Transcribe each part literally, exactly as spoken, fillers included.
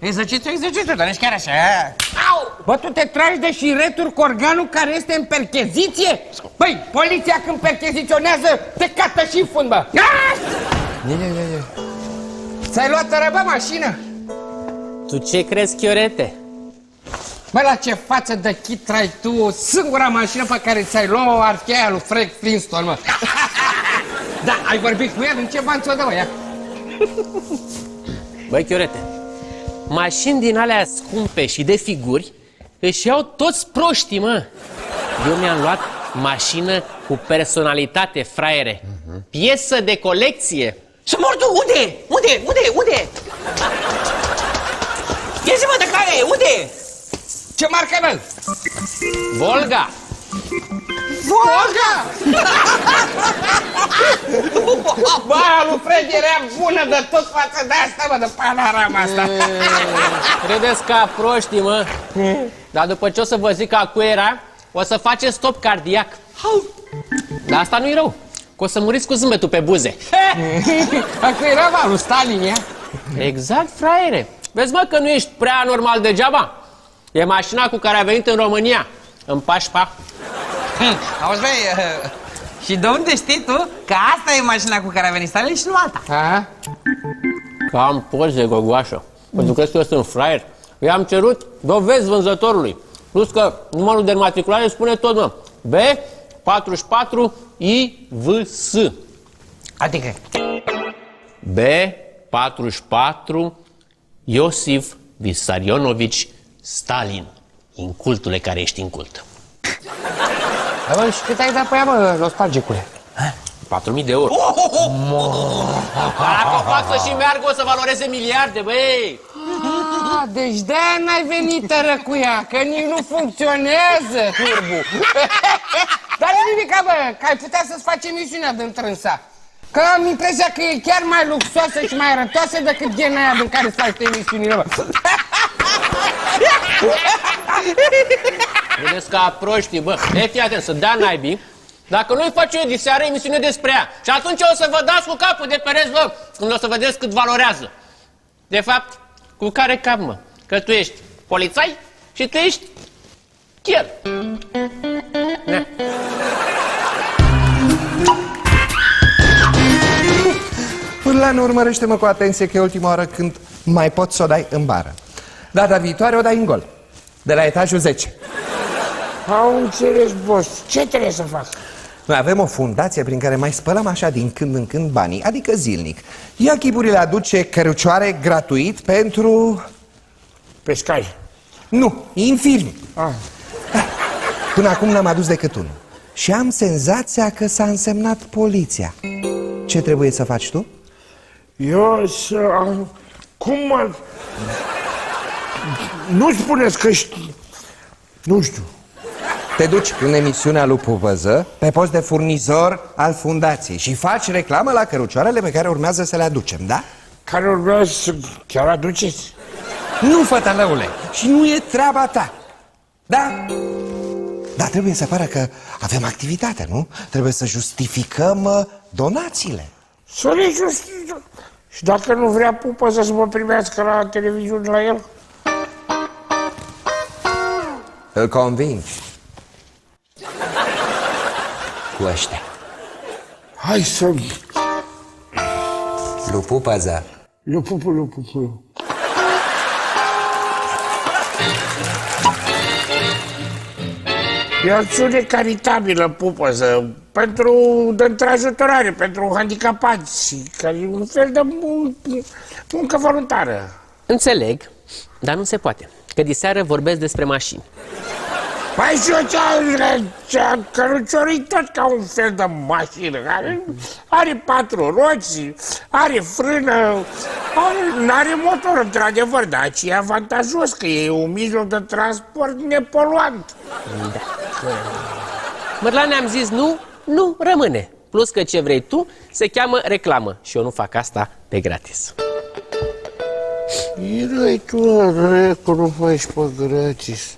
Exercițiu, exercițiu, dar nici chiar așa. Au! Bă, tu te tragi de șireturi cu organul care este în percheziție? Băi, poliția când percheziționează te cată și în fund, bă! Ți-ai luat răbă mașină? Tu ce crezi, Chiorete? Bă, la ce față de chit trai tu? Singura mașină pe care ți-ai luat-o ar fi aia lui Frank Flintstone, mă. Da, ai vorbit cu el? În ce bani ți-o dă, mă, ia? Băi, Chiorete, mașini din alea scumpe și de figuri își iau toți proștii, mă. Eu mi-am luat mașină cu personalitate, fraiere. uh-huh. Piesă de colecție. Să mor tu, unde? Unde? Unde? Unde? Ia zi, mă, de care? Unde? Ce marcă, bă? Volga. Volga! Bă, lui Fred era bună de tot față de asta, mă, de panorama asta. Credeți ca proștii, mă. Dar după ce o să vă zic că acu era, o să faceți stop cardiac. Dar asta nu-i rău, că o să muriți cu zâmbetul pe buze. Acu era, mă, lui Stalin, ia? Exact, fraiere. Vezi, mă, că nu ești prea normal degeaba. E mașina cu care a venit în România, în Pașpa. Auzi, băi, uh, și de unde știi tu că asta e mașina cu care a venit Stalin și nu alta? A? Că am poze, gogoașă. Pentru că eu sunt fraier. I-am cerut dovezi vânzătorului. Plus că numărul de înmatriculare spune tot, mă. B patruzeci și patru I V S. Adică? B patruzeci și patru Iosif Vissarionovici Stalin. Incultule care ești incult. Da, bă, și cât ai dat pe ea, bă, nostalgicule? patru mii de euro. Oh, oh, oh. Dacă o fac să și meargă, o să valoreze miliarde, băi! Ah, deci de-aia n-ai venit tără cu ea, că nici nu funcționează, turbu. Dar nimica, bă, că ai putea să-ți faci emisiunea de întrânsa. Că am impresia că e chiar mai luxoasă și mai arătoasă decât gena aia din care faci emisiunile, bă. Vedeți ca proștii, bă. E, fii atent, să dea naibii. Dacă nu-i fac eu diseară emisiune despre ea. Și atunci o să vă dați cu capul de pereți, bă, când o să vedeți cât valorează. De fapt, cu care cap, mă? Că tu ești polițai și tu ești chiar. Na. Urlan, urmărește-mă cu atenție că e ultima oară când mai poți să o dai în bară. Data viitoare o dai în gol. De la etajul zece. Au înțeles, boss. Ce trebuie să fac? Noi avem o fundație prin care mai spălăm așa din când în când banii, adică zilnic. Ia chipurile aduce cărucioare gratuit pentru... Pescari. Nu, infirmi. Ah. Până acum n-am adus decât unul. Și am senzația că s-a însemnat poliția. Ce trebuie să faci tu? Eu să... Cum mă... Nu spuneți că știi... Nu știu. Te duci în emisiunea lui Pupăză pe post de furnizor al fundației și faci reclamă la cărucioarele pe care urmează să le aducem, da? Care urmează să... Chiar aduceți? Nu, fătălăule, și nu e treaba ta. Da? Dar trebuie să pară că avem activitate, nu? Trebuie să justificăm uh, donațiile. Să le justifică. Și dacă nu vrea Pupăză să mă primească la televiziune la el? Îl convingi cu ăștia. Hai să... Lui Pupăză. Lui Pupu, lui Pupu. E o acțiune caritabilă, Pupăză, pentru de întrajutorare, pentru handicapați și care e un fel de mun muncă voluntară. Înțeleg, dar nu se poate, că diseară vorbesc despre mașini. Păi și eu ce-a căruciorit tot ca un fel de mașină, care are patru roți, are frână, n-are motor, într-adevăr, dar ce e avantajos, că e un mijloc de transport nepoluant. Da. Mărlan, ne-am zis nu, nu rămâne. Plus că ce vrei tu se cheamă reclamă și eu nu fac asta pe gratis. Erai tu, recu, nu faci pe gratis.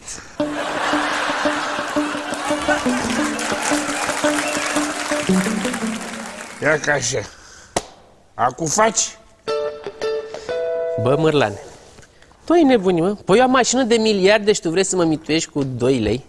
Ia ca așa. Acu faci? Bă, Mărlane, Tu ai nebunii, mă? Păi eu am mașină de miliarde și tu vrei să mă mituiești cu doi lei?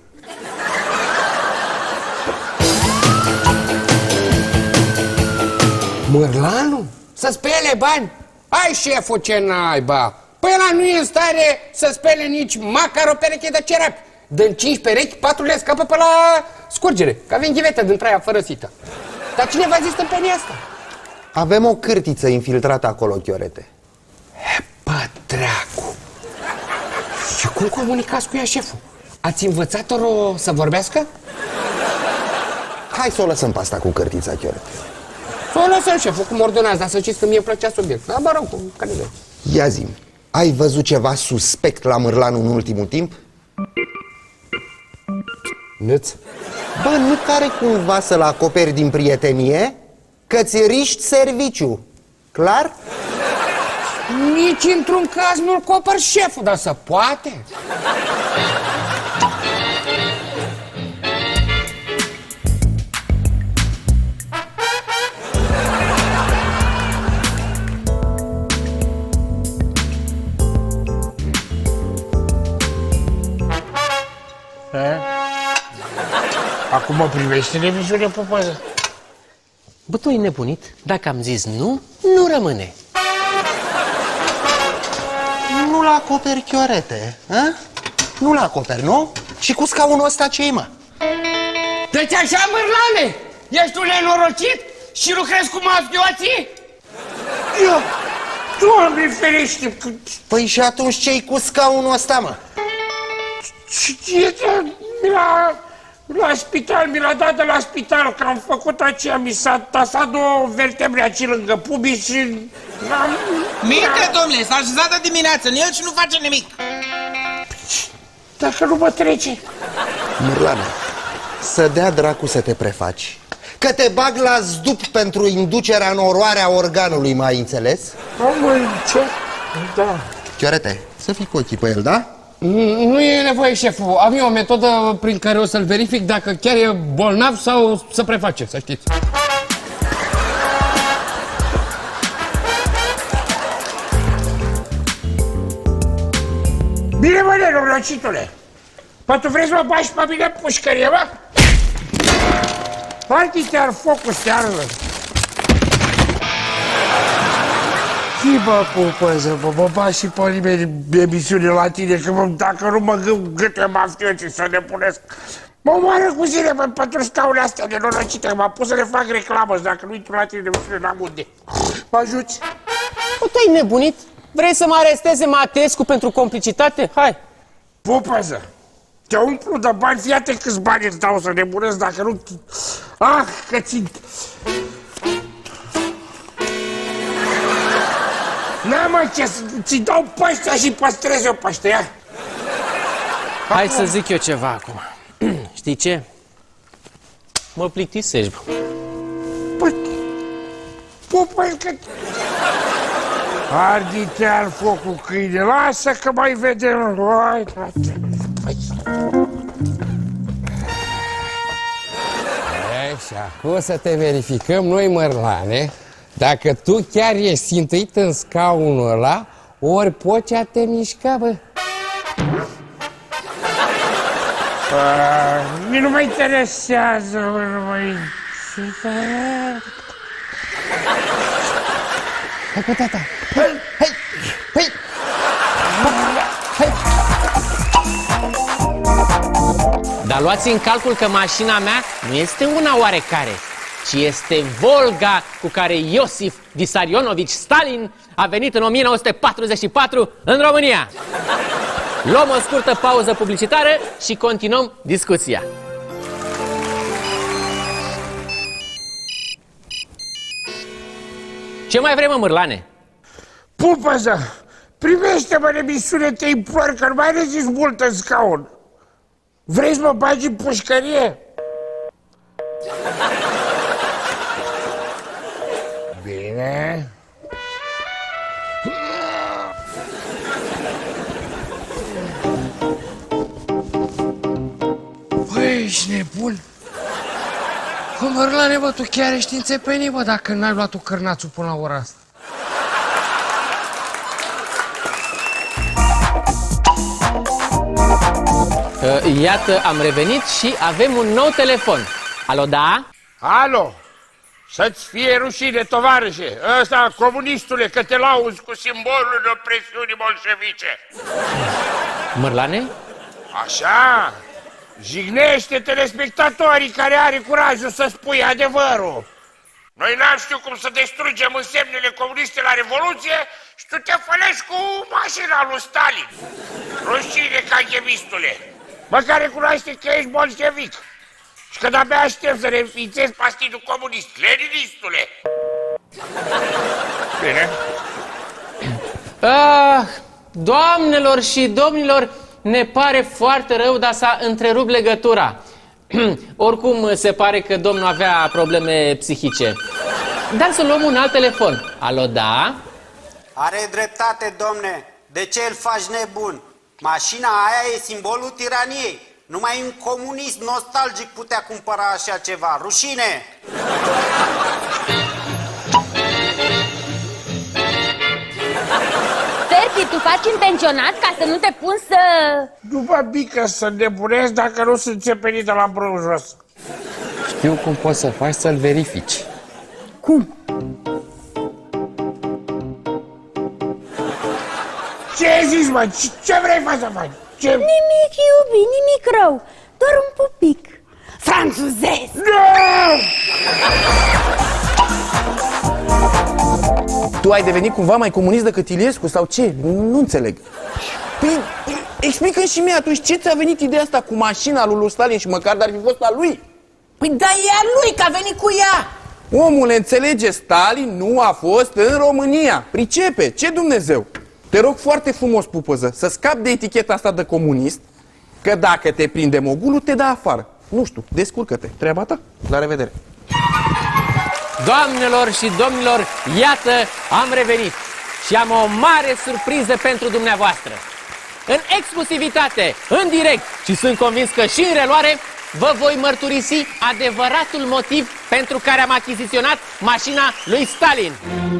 Mărlanu? Să spele bani? Ai, șeful, ce naiba! Păi ăla nu e în stare să spele nici măcar o pereche de cerapi. Dă-n cinci perechi, patru le scapă pe la scurgere, că avem ghivetă din traia fără sită. Dar cine v-a zis tâmpenia asta? Avem o cârtiță infiltrată acolo, Chiorete. E, bă, dracu! Și cum comunicați cu ea, șeful? Ați învățat-o să vorbească? Hai să o lăsăm pe asta cu cârtița, Chiorete. Să o lăsăm, șeful, cum ordonați, dar să știți că mie îmi plăcea subiect. Dar mă rog, cum care vrei. Ia zi-mi, ai văzut ceva suspect la Mârlanu în ultimul timp? Nuț? Bă, nu care cumva să-l acoperi din prietenie? Că-ți riști serviciu. Clar? Nici într-un caz nu-l copăr, șeful, dar să poate. Acum mă privește reviziune, popoză. Bă, tu ai nebunit? Dacă am zis nu, nu rămâne. Nu-l acoperi, Chiorete, a? Nu-l acoperi, nu? Și cu scaunul ăsta ce-i, mă? Deci așa, Mârlane? Ești un nenorocit și lucrezi cu mafioții? Eu, Doamne ferește! Păi și atunci ce-i cu scaunul ăsta, mă? Ce la, la spital, mi l-a dat de la spital, că am făcut aceea, mi s-a tasat două vertebre aici lângă pubis și... Minte, domnule, s-a așezat de dimineață în el și nu face nimic. Dacă nu mă trece... Mârlane, să dea dracu să te prefaci. Că te bag la zdup pentru inducerea în oroarea organului, mai înțeles? Am ce? Da. Chiorete, să fii cu ochii pe el, da? Nu e nevoie, șeful. Am eu o metodă prin care o să-l verific dacă chiar e bolnav sau să preface, să știți. Bine, mă, nenorocitule! Păi tu vrei să mă bagi pe mine pușcărie, mă? Partii te-ar focul seară. Fii, bă, cu păză, bă, mă bagi și pe nimeni emisiune la tine, că mă, dacă nu mă gâte mafioții să ne punesc. Mă omoară cu zile, bă, pentru scaunele astea nenorocite, m-a pus să le fac reclamă și dacă nu intru la tine de emisiune, n-am unde. Mă ajuți? Bă, tu ai nebunit? Vrei să mă aresteze Matescu pentru complicitate? Hai! Pupăză, te umplu de bani, fii-te câți bani îți dau să nebunesc dacă nu... Ah, că ți... N-am mă ce ți dau păștea și păstrez eu păștea. Hai acum să zic eu ceva acum. Știi ce? Mă plictisești, bă. Păi... Pupăi, că... Ardi-te al focul, câine, lasă că mai vedem. Hai, frate. E, și acum să te verificăm noi, Mărlane, dacă tu chiar ești țintuit în scaunul ăla, ori pocea te mișca, bă. Mie nu mă interesează, bă, nu mă interesează. Hai cu tata. Hai, hai, hai. Hai. Dar luați în calcul că mașina mea nu este una oarecare, ci este Volga cu care Iosif Vissarionovici Stalin a venit în o mie nouă sute patruzeci și patru în România. Luăm o scurtă pauză publicitară și continuăm discuția. Ce mai vrei, mă, Mârlane? Pupăză, primește-mă în emisiune, te implor, că nu mai rezist mult în scaun. Vrei să mă bagi în pușcărie? Bine. Băi, ești nebun? Bă, Mărlane, bă, tu chiar ești înțepenit, bă, dacă n-ai luat tu cârnațul până la ora asta. Uh, iată, am revenit și avem un nou telefon. Alo, da? Alo! Să-ți fie rușine, tovarășe! Ăsta, comunistule, că te lauzi cu simbolul opresiunii bolșevice! Mărlane? Așa! Jignește telespectatorii care are curajul să spui adevărul! Noi n-am știut cum să distrugem însemnele comuniste la Revoluție și tu te fălești cu mașina lui Stalin! Rușine, caghebistule! Măcar recunoaște că ești bolșevic! Și că de-abia aștept să reînființezi partidul comunist, leninistule! Bine? Ah, doamnelor și domnilor, ne pare foarte rău, dar s-a întrerupt legătura. Oricum, se pare că domnul avea probleme psihice. Dar să luăm un alt telefon. Alo, da? Are dreptate, domne. De ce îl faci nebun? Mașina aia e simbolul tiraniei. Numai un comunist nostalgic putea cumpăra așa ceva. Rușine! Sergi, tu faci intenționat ca să nu te pun să... Nu mă pică să nebunesc dacă nu sunt țepenit de la brâu jos. Știu cum poți să faci să-l verifici. Cum? Ce ai zis, mă? Ce vrei să faci? Ce... Nimic, iubi, nimic rău. Doar un pupic franțuzesc. Nu! Tu ai devenit cumva mai comunist decât Iliescu sau ce? Nu înțeleg. Păi, explică și mie atunci ce ți-a venit ideea asta cu mașina lui Stalin și măcar dar fi fost a lui? Păi da, e a lui, că a venit cu ea. Omule, înțelege, Stalin nu a fost în România. Pricepe, ce Dumnezeu? Te rog foarte frumos, pupăză, să scapi de eticheta asta de comunist, că dacă te prinde mogulul, te dă afară. Nu știu, descurcă-te. Treaba ta. La revedere. Doamnelor și domnilor, iată, am revenit și am o mare surpriză pentru dumneavoastră. În exclusivitate, în direct și sunt convins că și în reluare, vă voi mărturisi adevăratul motiv pentru care am achiziționat mașina lui Stalin.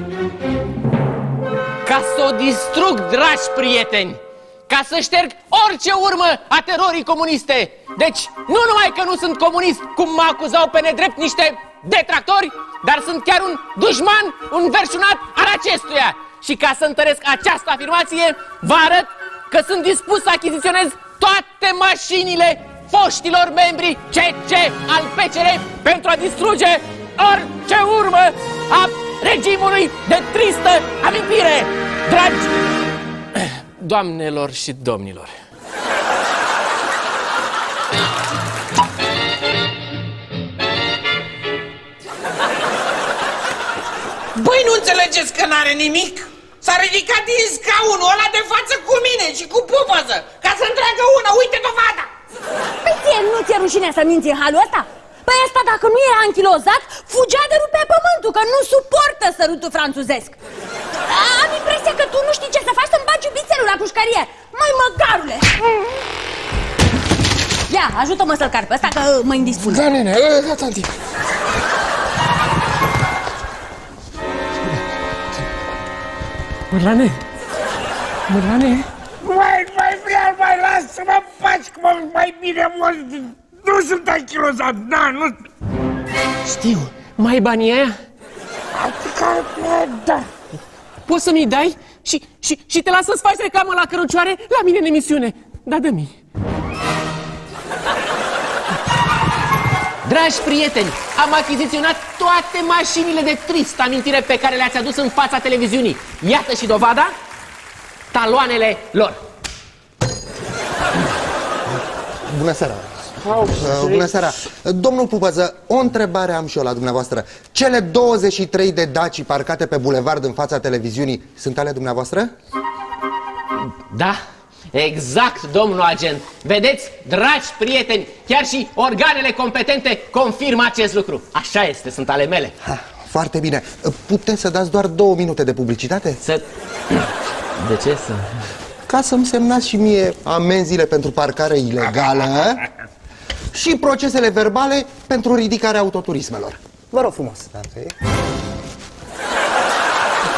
Ca să o distrug, dragi prieteni, ca să șterg orice urmă a terorii comuniste. Deci, nu numai că nu sunt comunist, cum mă acuzau pe nedrept niște detractori, dar sunt chiar un dușman, un verșunat al acestuia. Și ca să întăresc această afirmație, vă arăt că sunt dispus să achiziționez toate mașinile foștilor membri C C al P C R pentru a distruge orice urmă a regimului de tristă amintire. Dragi doamnelor și domnilor, Băi, nu înțelegeți că n-are nimic? S-a ridicat din scaunul ăla de față cu mine și cu pupăză, ca să întreagă una, uite dovada! Păi ție nu ți-e rușine să minți în halul ăsta? Păi ăsta dacă nu era anchilozat, fugea de rupea pământul, că nu suportă sărutul franțuzesc. Am impresia că tu nu știi ce să faci, să-mi bagi iubițelul la pușcărie. Măi, măgarule! Ia, ajută-mă să-l car pe ăsta, că mă indispun. Da, nene, da, tanti. Mărlane, Mărlane, Mai, mai vreau, mai lasă-mă în pace, că mă, mai bine mor. Nu sunt anchilozat, da, nu... știu, mai ai banii aia? Da. Poți să mi-i dai? Și, și, și te las să-ți faci reclamă la cărucioare la mine în emisiune. Da, dă-mi. Dragi prieteni, am achiziționat toate mașinile de tristă amintire pe care le-ați adus în fața televiziunii. Iată și dovada, taloanele lor. Bună seara! Uh, bună seara! Domnul Pupăză, o întrebare am și eu la dumneavoastră. Cele douăzeci și trei de Daci parcate pe bulevard în fața televiziunii sunt ale dumneavoastră? Da, exact, domnul agent. Vedeți, dragi prieteni, chiar și organele competente confirmă acest lucru. Așa este, sunt ale mele. Ha, foarte bine. Puteți să dați doar două minute de publicitate? Să... De ce să... Ca să-mi semnați și mie amenziile pentru parcare ilegală și procesele verbale pentru ridicarea autoturismelor. Vă rog frumos.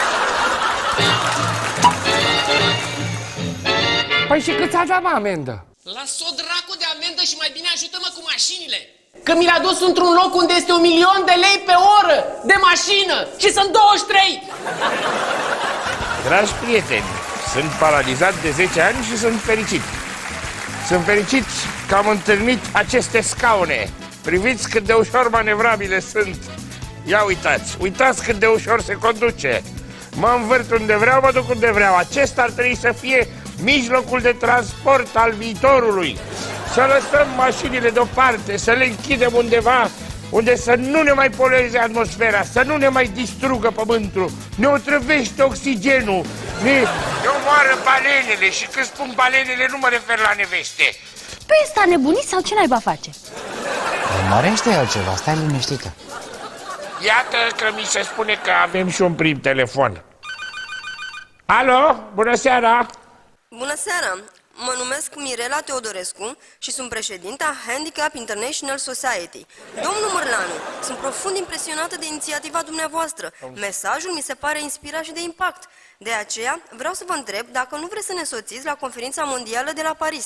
Păi și cât ți-a dat amendă? Las-o dracu de amendă și mai bine ajută-mă cu mașinile. Că mi l-a dus într-un loc unde este un milion de lei pe oră de mașină și sunt douăzeci și trei. Dragi prieteni, sunt paralizat de zece ani și sunt fericit. Sunt fericit că am întâlnit aceste scaune. Priviți cât de ușor manevrabile sunt. Ia uitați, uitați cât de ușor se conduce. Mă învârt unde vreau, mă duc unde vreau. Acesta ar trebui să fie mijlocul de transport al viitorului. Să lăsăm mașinile deoparte, să le închidem undeva unde să nu ne mai polueze atmosfera, să nu ne mai distrugă pământul, ne otrăvește oxigenul, ne, ne omoară balenele. Și când spun balenele nu mă refer la neveste. Păi ăsta nebunit sau ce naiba face? Mărește altceva, stai liniștită. Iată că mi se spune că avem și un prim telefon. Alo, bună seara! Bună seara! Mă numesc Mirela Teodorescu și sunt președinta Handicap International Society. Domnul Mârlanu, sunt profund impresionată de inițiativa dumneavoastră. Mesajul mi se pare inspirat și de impact. De aceea vreau să vă întreb dacă nu vreți să ne soțiți la conferința mondială de la Paris.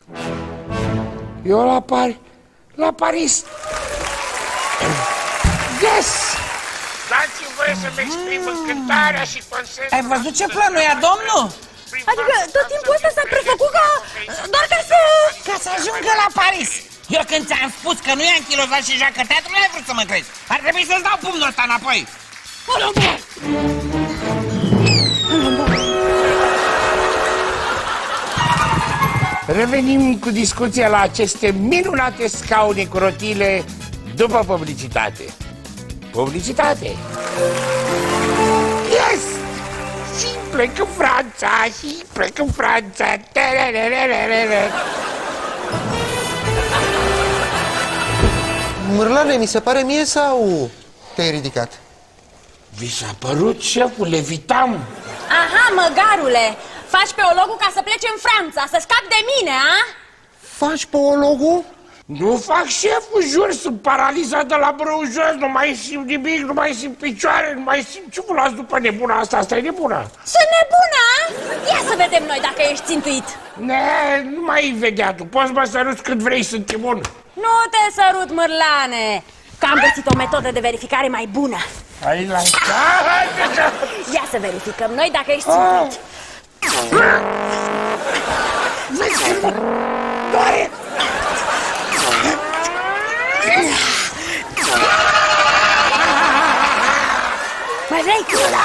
Eu la Paris? La Paris? Yes! Dați-mi voie să-mi exprim încântarea și consensul. Ai văzut ce plănuia domnul? Adică tot timpul ăsta s-a prefăcut ca doar ca să... Ca să ajungă la Paris. Eu când ți-am spus că nu e anchilozat și joacă teatru, nu ai vrut să mă crezi. Ar trebui să-ți dau pumnul ăsta înapoi. Revenim cu discuția la aceste minunate scaune cu rotile după publicitate. Publicitate! Yes! Și plec în Franța, și plec în Franța. Mârlane, mi se pare mie sau te-ai ridicat? Vi s-a părut, șeful, levitam. Aha, măgarule, faci pe ologul ca să pleci în Franța, să scapi de mine, a? Faci pe ologul? Nu fac, șeful, jur, sunt paralizat de la brâu jos, nu mai simt nimic, nu mai simt picioare, nu mai simt... Ce vă las după nebuna asta? Asta e nebuna. Sunt nebuna? Ia să vedem noi dacă ești țintuit. Ne, nu mai vedea tu, poți mă săruți cât vrei, sunt imun. Nu te sărut, Mârlane, că am găsit o metodă de verificare mai bună. Hai la... Ia să verificăm noi dacă ești țintuit. Doare! Mai vrei tu ăla?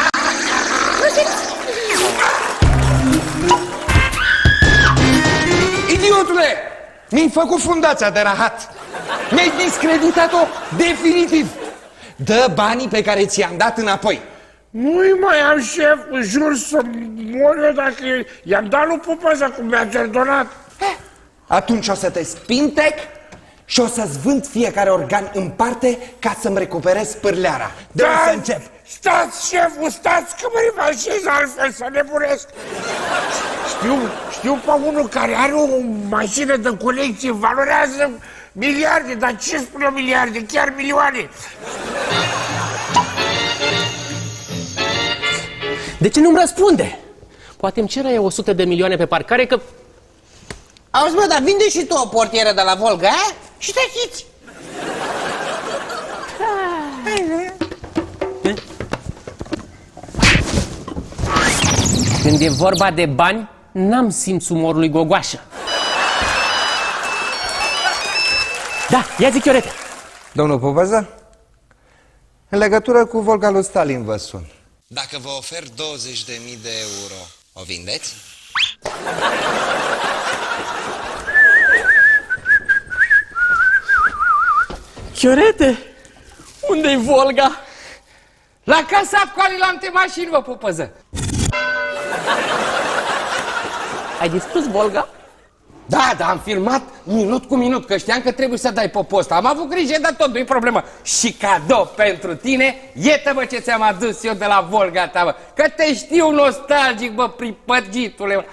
Idiotule! Mi-ai făcut fundația de rahat. Mi-ai discreditat-o definitiv. Dă banii pe care ți-am dat înapoi. Nu-i mai am, șef, jur să mor eu dacă i-am dat lui Pupăza cum mi-a ordonat. Atunci o să te spintec și o să-ți vând fiecare organ în parte ca să-mi recuperez pârleara. De da, să încep. Stați, șeful, stați că mă revanșez altfel să nebunesc. Știu, știu pe unul care are o mașină de colecție, valorează miliarde, dar ce spune o miliarde, chiar milioane. De ce nu-mi răspunde? Poate îmi cere o sută de milioane pe parcare că... Auzi, mă, dar vinde și tu o portieră de la Volga, a? Și te chiți. Când e vorba de bani, n-am simț umorului gogoașă. Da, ia zi, Chiorete. Domnul Pupăza, în legătură cu Volga lui Stalin vă sun. Dacă vă ofer douăzeci de mii de euro, o vindeți? Chiorete, unde-i Volga? La casa cu alilante mașini, vă Pupăză. Ai distrus Volga? Da, dar am filmat minut cu minut, că știam că trebuie să dai pe post. Am avut grijă de tot, nu-i problemă. Și cadou pentru tine, iată-mă ce ți-am adus eu de la Volga ta, bă. Că te știu nostalgic, bă, pripăgitule, bă.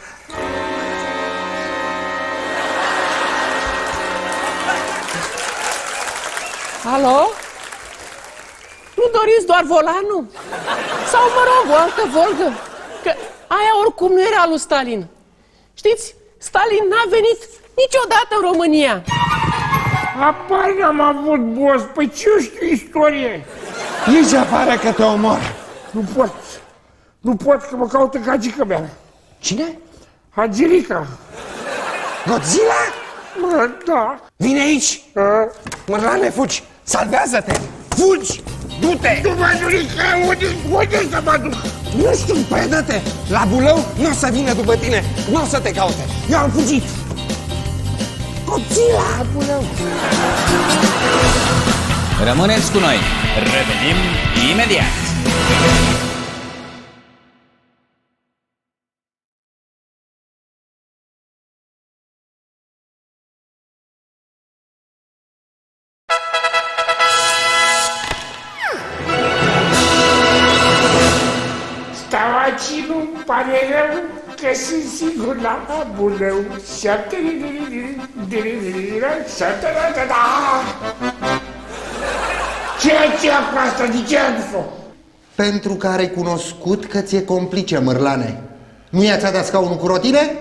Alo? Nu doriți doar volanul? Sau, mă rog, o altă Volgă? Că aia oricum nu era lui Stalin. Știți? Stalin n-a venit niciodată în România. Apar n-am avut, boss. Păi ce eu știu istorie? Ieși afară că te omor. Nu pot. Nu pot, că mă caută gagica mea. Cine? Angelica. Godzilla? Mă, da. Vine aici. A? Mărlane, fugi. Salvează-te. Fugi. Du-te. Nu mă, Angelica, unde, unde să mă duc? Nu știu, predă-te. La Bulău nu o să vină după tine. Nu o să te caute. Eu am fugit. Godzilla, la Bulău. Rămâneți cu noi. Revenim imediat. Stavaci, nu-mi pare rău că sunt singur la Bulău. Șapte, șapte, da. Ce ce cu asta? De ce am făcut? Pentru că ai cunoscut că ți-e complice, Mărlane. Nu i-ați dat scaunul cu rotile?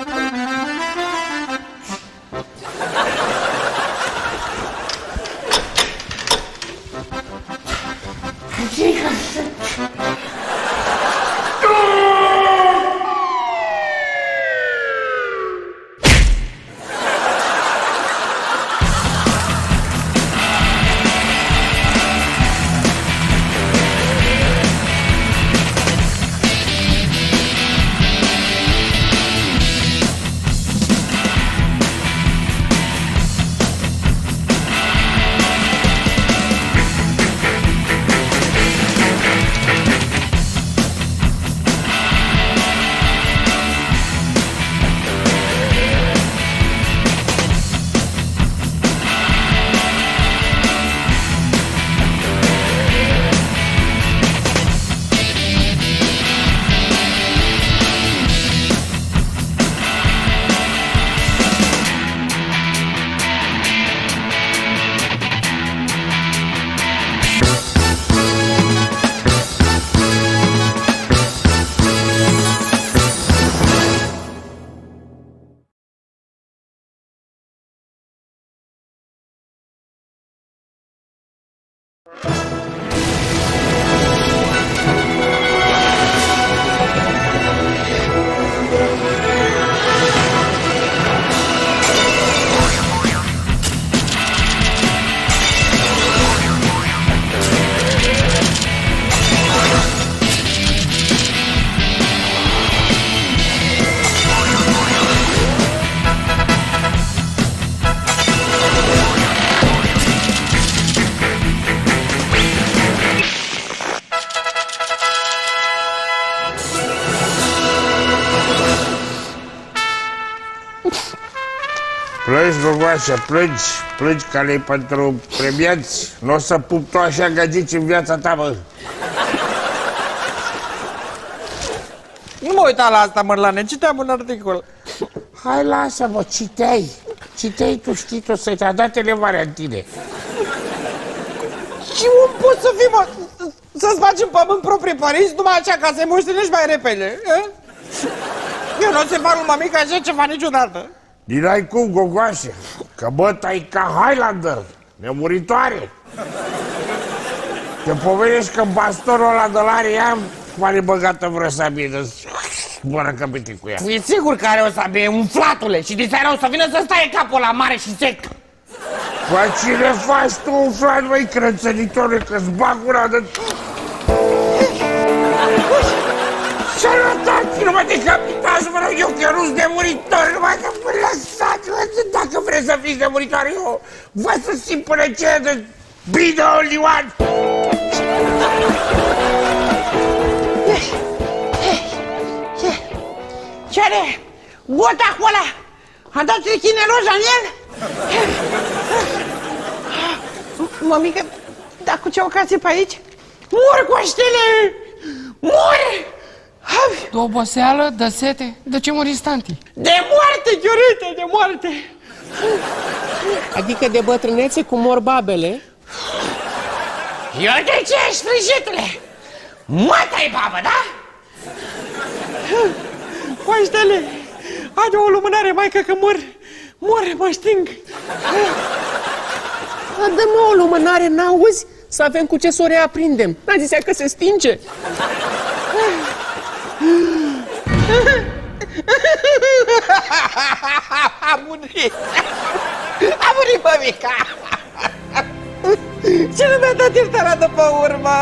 Plângi, Gogoașă, plângi, plângi că le-i pentru premiați. Nu o să pup tu așa gagici în viața ta, mă. Nu mă uita la asta, Mărlane, citeam un articol. Hai, lasă-mă, citeai. Citeai, tu știi, tu să te-a dat elevarea în tine. Și un pot să fii, mă, să-ți faci în pământ proprii părinți, numai așa ca să-i moștenești mai repede, e? Eu nu o să fac lui mamica așa ceva niciodată. Din ai cum, Gogoașă, că bă, tai ca Highlander, nemuritoare. Te pomenești că bastonul ăla de la Ariam m-are băgată vreo sabină. Bună căpite cu ea. Fii sigur că are o sabie, umflatule, și de seara o să vină să stai capul la mare și sec. Păi cine faci tu umflat, măi, crățănitore, că-ți bag una de... Sănătate, numai de capitați, vă rog eu, că eu nu-s de muritor, numai că mă lăsați, dacă vreți să fiți de muritor, eu vă susțin până ce de bine only one. Ce are? Gotacul ăla? A dat chineloja în el? Mămică, dar cu ce ocazie pe aici? Mor, Coștele! Mor! De oboseală, de sete, de ce mori stanti? De moarte, Chiorite, de moarte! Adică de bătrânețe cum mor babele? Eu de ce ești, frigitule? Măta-i babă, da? Coștele, Haide o lumânare, maică, că mor. Mor, mă sting. Dă-mă o lumânare, n-auzi? Să avem cu ce să o reaprindem. N-a zis ea că se stinge. A murit. A murit, mămica. Și nu mi-a dat iertarea după urmă.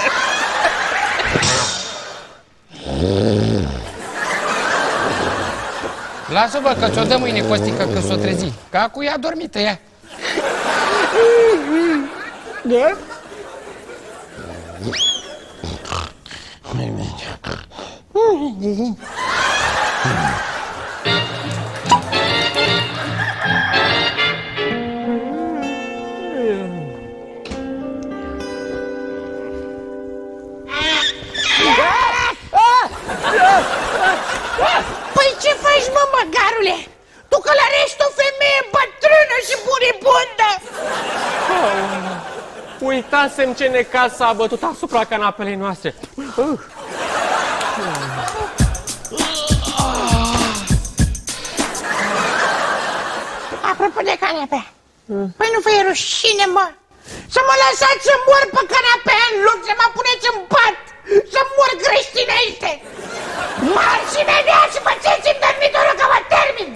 Lasă-o, că ți-o dă mâine, Costică, că s-o trezi. Că acu e adormită ea. Da? Păi ce faci, mă, măgarule? Tu călărești o femeie bătrână și buribundă! Uitasem ce necaz s-a bătut asupra canapelei noastre. Apropo de canapea, păi nu vă e rușine, mă? Să mă lăsați să mor pe canapea în loc să mă puneți în pat, să mor creștinește! Marși imediat și faceți-mi dormitorul că mă termin!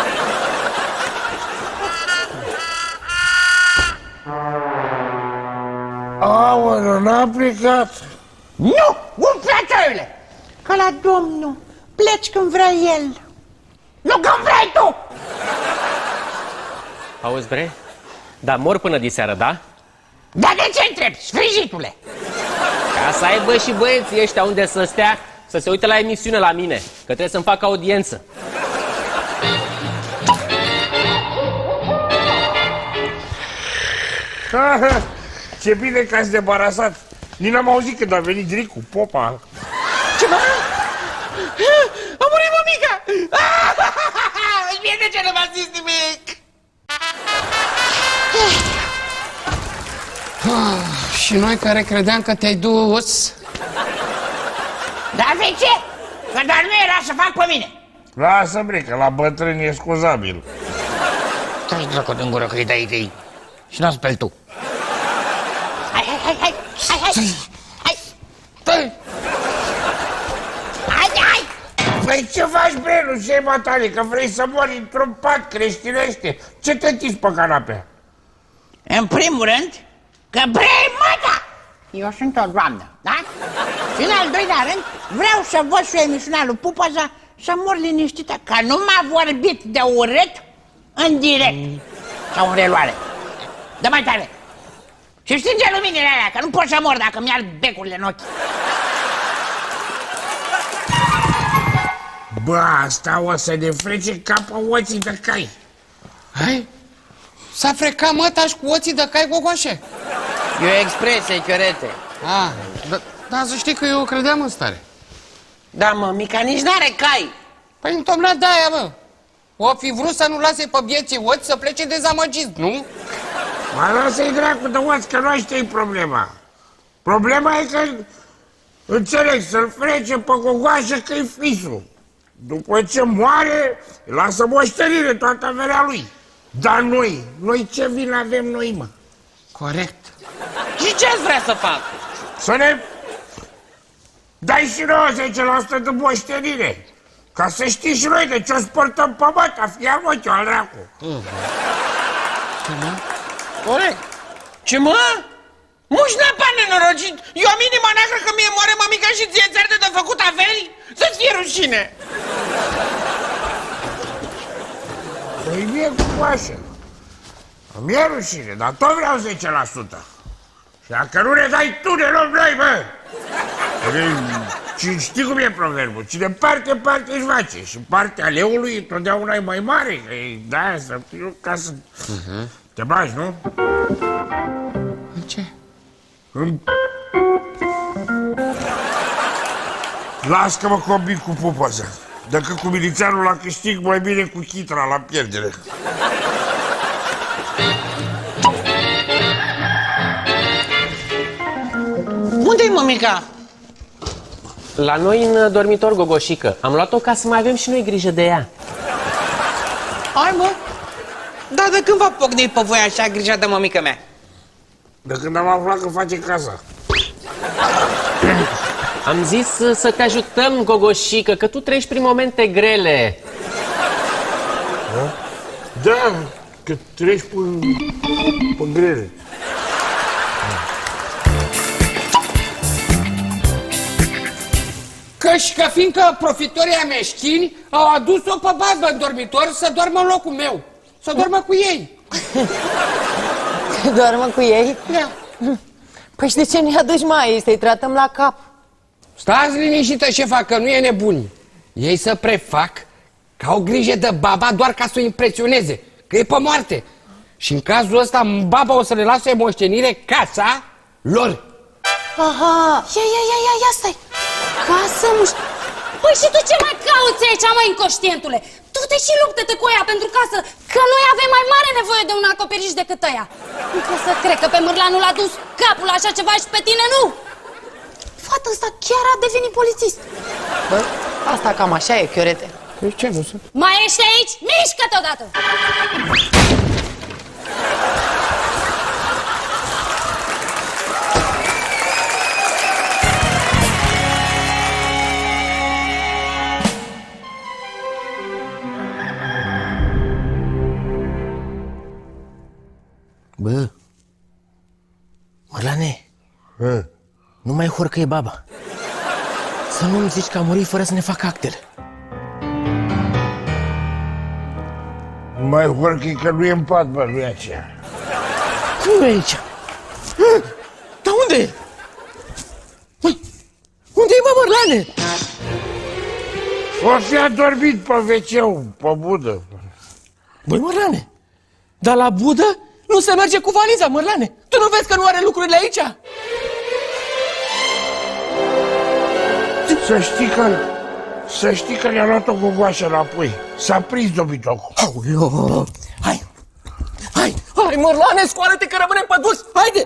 Aoleu, n-a plecat. Nu, umflațioile! Că la domnul pleci când vrea el, nu când vrei tu! Auzi, bre? Dar mor până diseară, da? Dar de ce întrebi, sfârșitule? Ca să aibă și băieții ăștia unde să stea, să se uite la emisiune la mine, că trebuie să-mi fac audiență. Ce bine că ați debarasat. Nici n-am auzit când a venit Dricu, popa. Ce mă? A murit mămica! Își vine de ce nu v-a zis nimic! Și noi care credeam că te-ai dus... Dar de ce? Că doar nu era să fac pe mine. Lasă, bre, că la bătrâni e scuzabil. Treci dracu din gură că e de-ai tăi. Și n-o speli tu. Hai, hai, hai, hai, hai, hai, hai. Stai! Hai, hai. Păi ce faci, bre, nu ce-i matale, că vrei să mori într-un pat creștinește? Ce te întinzi pe canapea? În primul rând, că vrei măta! Eu sunt o doamnă, da? Și în al doilea rând, vreau să văd și emisiunea lui Pupaza să mor liniștită, că nu m-a vorbit de urât în direct sau în reluare. Dă mai tare! Și stinge luminile alea, că nu pot să mor dacă mi-ar becurile în ochi. Bă, asta o să ne frece capul oții de cai. Hai? S-a frecat mătaș cu oții de cai gogoașe. E o expresie, chiorete. Ah, da, da, să știi că eu credeam în stare. Da, mă, mica, nici n-are cai. Păi întocmai de-aia, mă. O fi vrut să nu lase pe bieții oți să plece dezamăgiți, nu? Mă lasă-i dracu de oți, că nu știi problema. Problema e că înțeleg să-l frece pe gogoașă că-i fisul. După ce moare, lasă moștenire toată averea lui. Dar noi, noi ce vină avem noi, mă? Corect. Și ce-ți vrea să fac? Să ne dai și nouă zece la sută de moștenire. Ca să știi și noi de ce o spărtăm pe măta, fia mă, ce-o al dracu. Corect. Ce, mă? Muși n-apa nenorocit. Eu am inima neagră că mie moare mamica și ție ți de făcut averi? Să-ți fie rușine. Păi mie cu așa. Mi-e rușine, dar tot vreau zece la sută. Și dacă nu ne dai tu, ne luăm noi, bă! Și știi cum e proverbul? Cine parte, parte își face. Și partea leului întotdeauna e mai mare. Că e de-aia să fiu ca să... Uh-huh. Te bagi, nu? În ce? În... Las că mă combin cu Pupaza. Dacă cu milițarul la câștig, mai bine cu chitra la pierdere. Unde-i mămica? La noi în dormitor, gogoșică. Am luat-o ca să mai avem și noi grijă de ea. Hai, mă. Dar de când v-a pocnit pe voi așa grija de mămică mea? De când am aflat că face casa. Am zis să te ajutăm, Gogoșică, că tu treci prin momente grele. Da, că treci pe, pe grele. Că și că fiindcă profitorii meșchini au adus-o pe bază în dormitor să doarmă în locul meu. Să doarmă cu ei. Doarmă cu ei? Da. Păi și de ce nu-i aduci mai? Să-i tratăm la cap. Stați liniștită, șefa, că nu e nebuni. Ei să prefac că au grijă de baba doar ca să o impresioneze, că e pe moarte. Și în cazul ăsta baba o să le lase moștenire casa lor. Aha, ia, ia, ia, ia, ia, stai. Casă, muș... Păi și tu ce mai cauți aici, mă, inconștientule? Du-te și luptă-te cu ea pentru casă, că noi avem mai mare nevoie de un acoperiș decât ăia. Nu pot să cred că pe Mârlanul a dus capul la așa ceva și pe tine nu. Fata asta chiar a devenit polițist. Bă, asta cam așa e, Chiorete. Păi ce nu sunt? Mai ești aici? Mișcă-te odată! Bă, Mărlane, e? Nu mai hor că e baba. Să nu-mi zici că a murit fără să ne facă actele. Mai hor că nu e în pat, bă, nu e aceea. Cum nu e aici? Dar unde e? Măi, unde e, mă, Mărlane? O fi adormit pe ve ce-ul, pe budă. Băi, Mărlane, dar la budă nu se merge cu valiza, Mărlane. Tu nu vezi că nu are lucrurile aici? Să știi că... Să știi că ne-a luat-o gogoașă înapoi. S-a prins dobitocul. Aoleo! Hai! Hai! Hai, Mărlane, scoală-te că rămânem pe dus! Haide!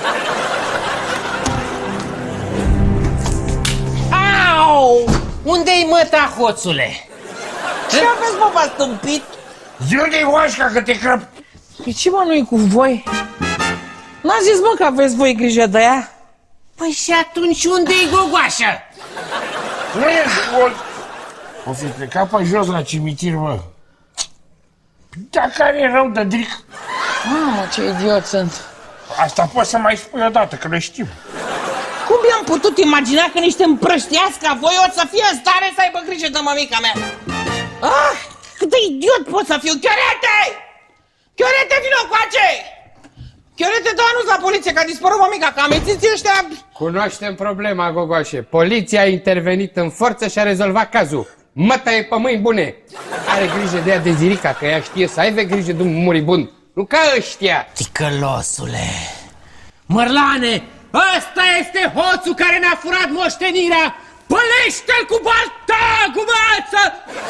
Au! Unde-i măta, hoțule? Ce aveți, mă, v-ați tâmpit? Zi unde-i oașca, că te crăp! Păi ce, mă, nu-i cu voi? N-a zis, mă, că aveți voi grijă de ea? Păi și atunci unde-i gogoașă? Nu e gol! O fi plecat pe jos la cimitir, mă. Dar care e rău de dric? Mamă, ce idiot sunt. Asta poți să mai spui odată, că noi știm. Cum mi-am putut imagina că niște împrăștiați ca voi o să fie în stare să aibă grijă de mămica mea? Ah, cât de idiot pot să fiu! Chiorete! Chiorete, vino coace! Chiorete, dă anunț la poliție că a dispărut mămica, că amețiții ăștia... Cunoaștem problema, Gogoașe. Poliția a intervenit în forță și a rezolvat cazul. Măta e pe mâini bune. Are grijă de ea de Zirica, că ea știe să aibă grijă de un muribund. Nu ca ăștia. Ticălosule! Mărlane, ăsta este hoțul care ne-a furat moștenirea! Pălește-l cu balta, cu mață!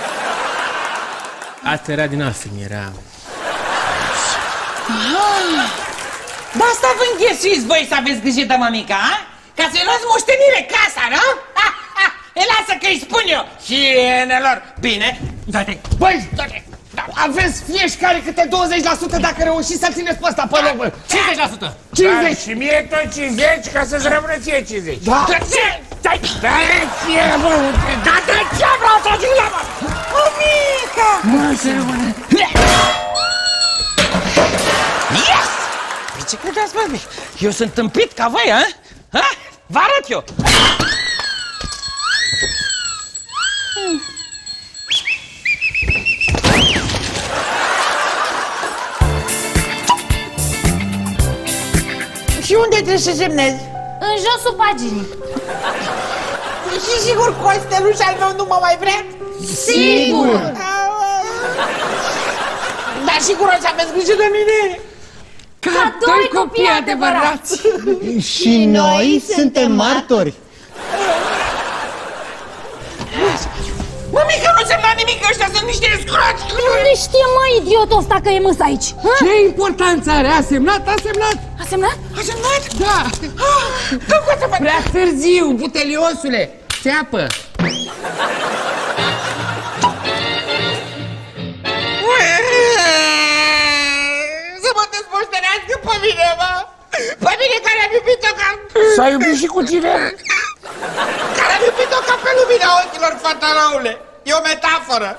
Asta era din alt film, era... Da, asta vă înghesuiți voi să aveți grijă de mămica, a? Ca să-i luați moștenire casa, nu? Ha, ha. E, lasă că-i spun eu. Hienelor. Bine, da-te. Băi, da-te. Da, aveți fiecare câte douăzeci la sută dacă reușiți să țineți pe ăsta pe loc, bă. cincizeci la sută. cincizeci. Da, și mie tot cincizeci ca să-ți rămână ție cincizeci. Da. Da, ce? Da, da, ce, bă? Da, de ce vreau să zic la mă? Mămica! Mă, să rămână. Yes! Păi ce credeți, mă? Eu sunt tâmpit ca voi, a? Ha? Vă arăt eu! Și unde trebuie să semnezi? În josul paginii. Și sigur Costeluș al meu nu mă mai vrea? Sigur! Dar sigur o să aveți grijă de mine! Ca doi copii adevărați! Și noi suntem martori! Mămică, nu semna nimic, ăștia sunt niște scroți! Unde știe, mă, idiotul ăsta că e mâs aici? Ce importanță are? A semnat, a semnat! A semnat? A semnat? Da! Prea târziu, buteliosule! Țeapă! pe mine, mă! Pe mine care am iubit-o ca... S-a iubit și cu tine? Care am iubit-o ca pe lumina ochilor, fata răule. E o metaforă.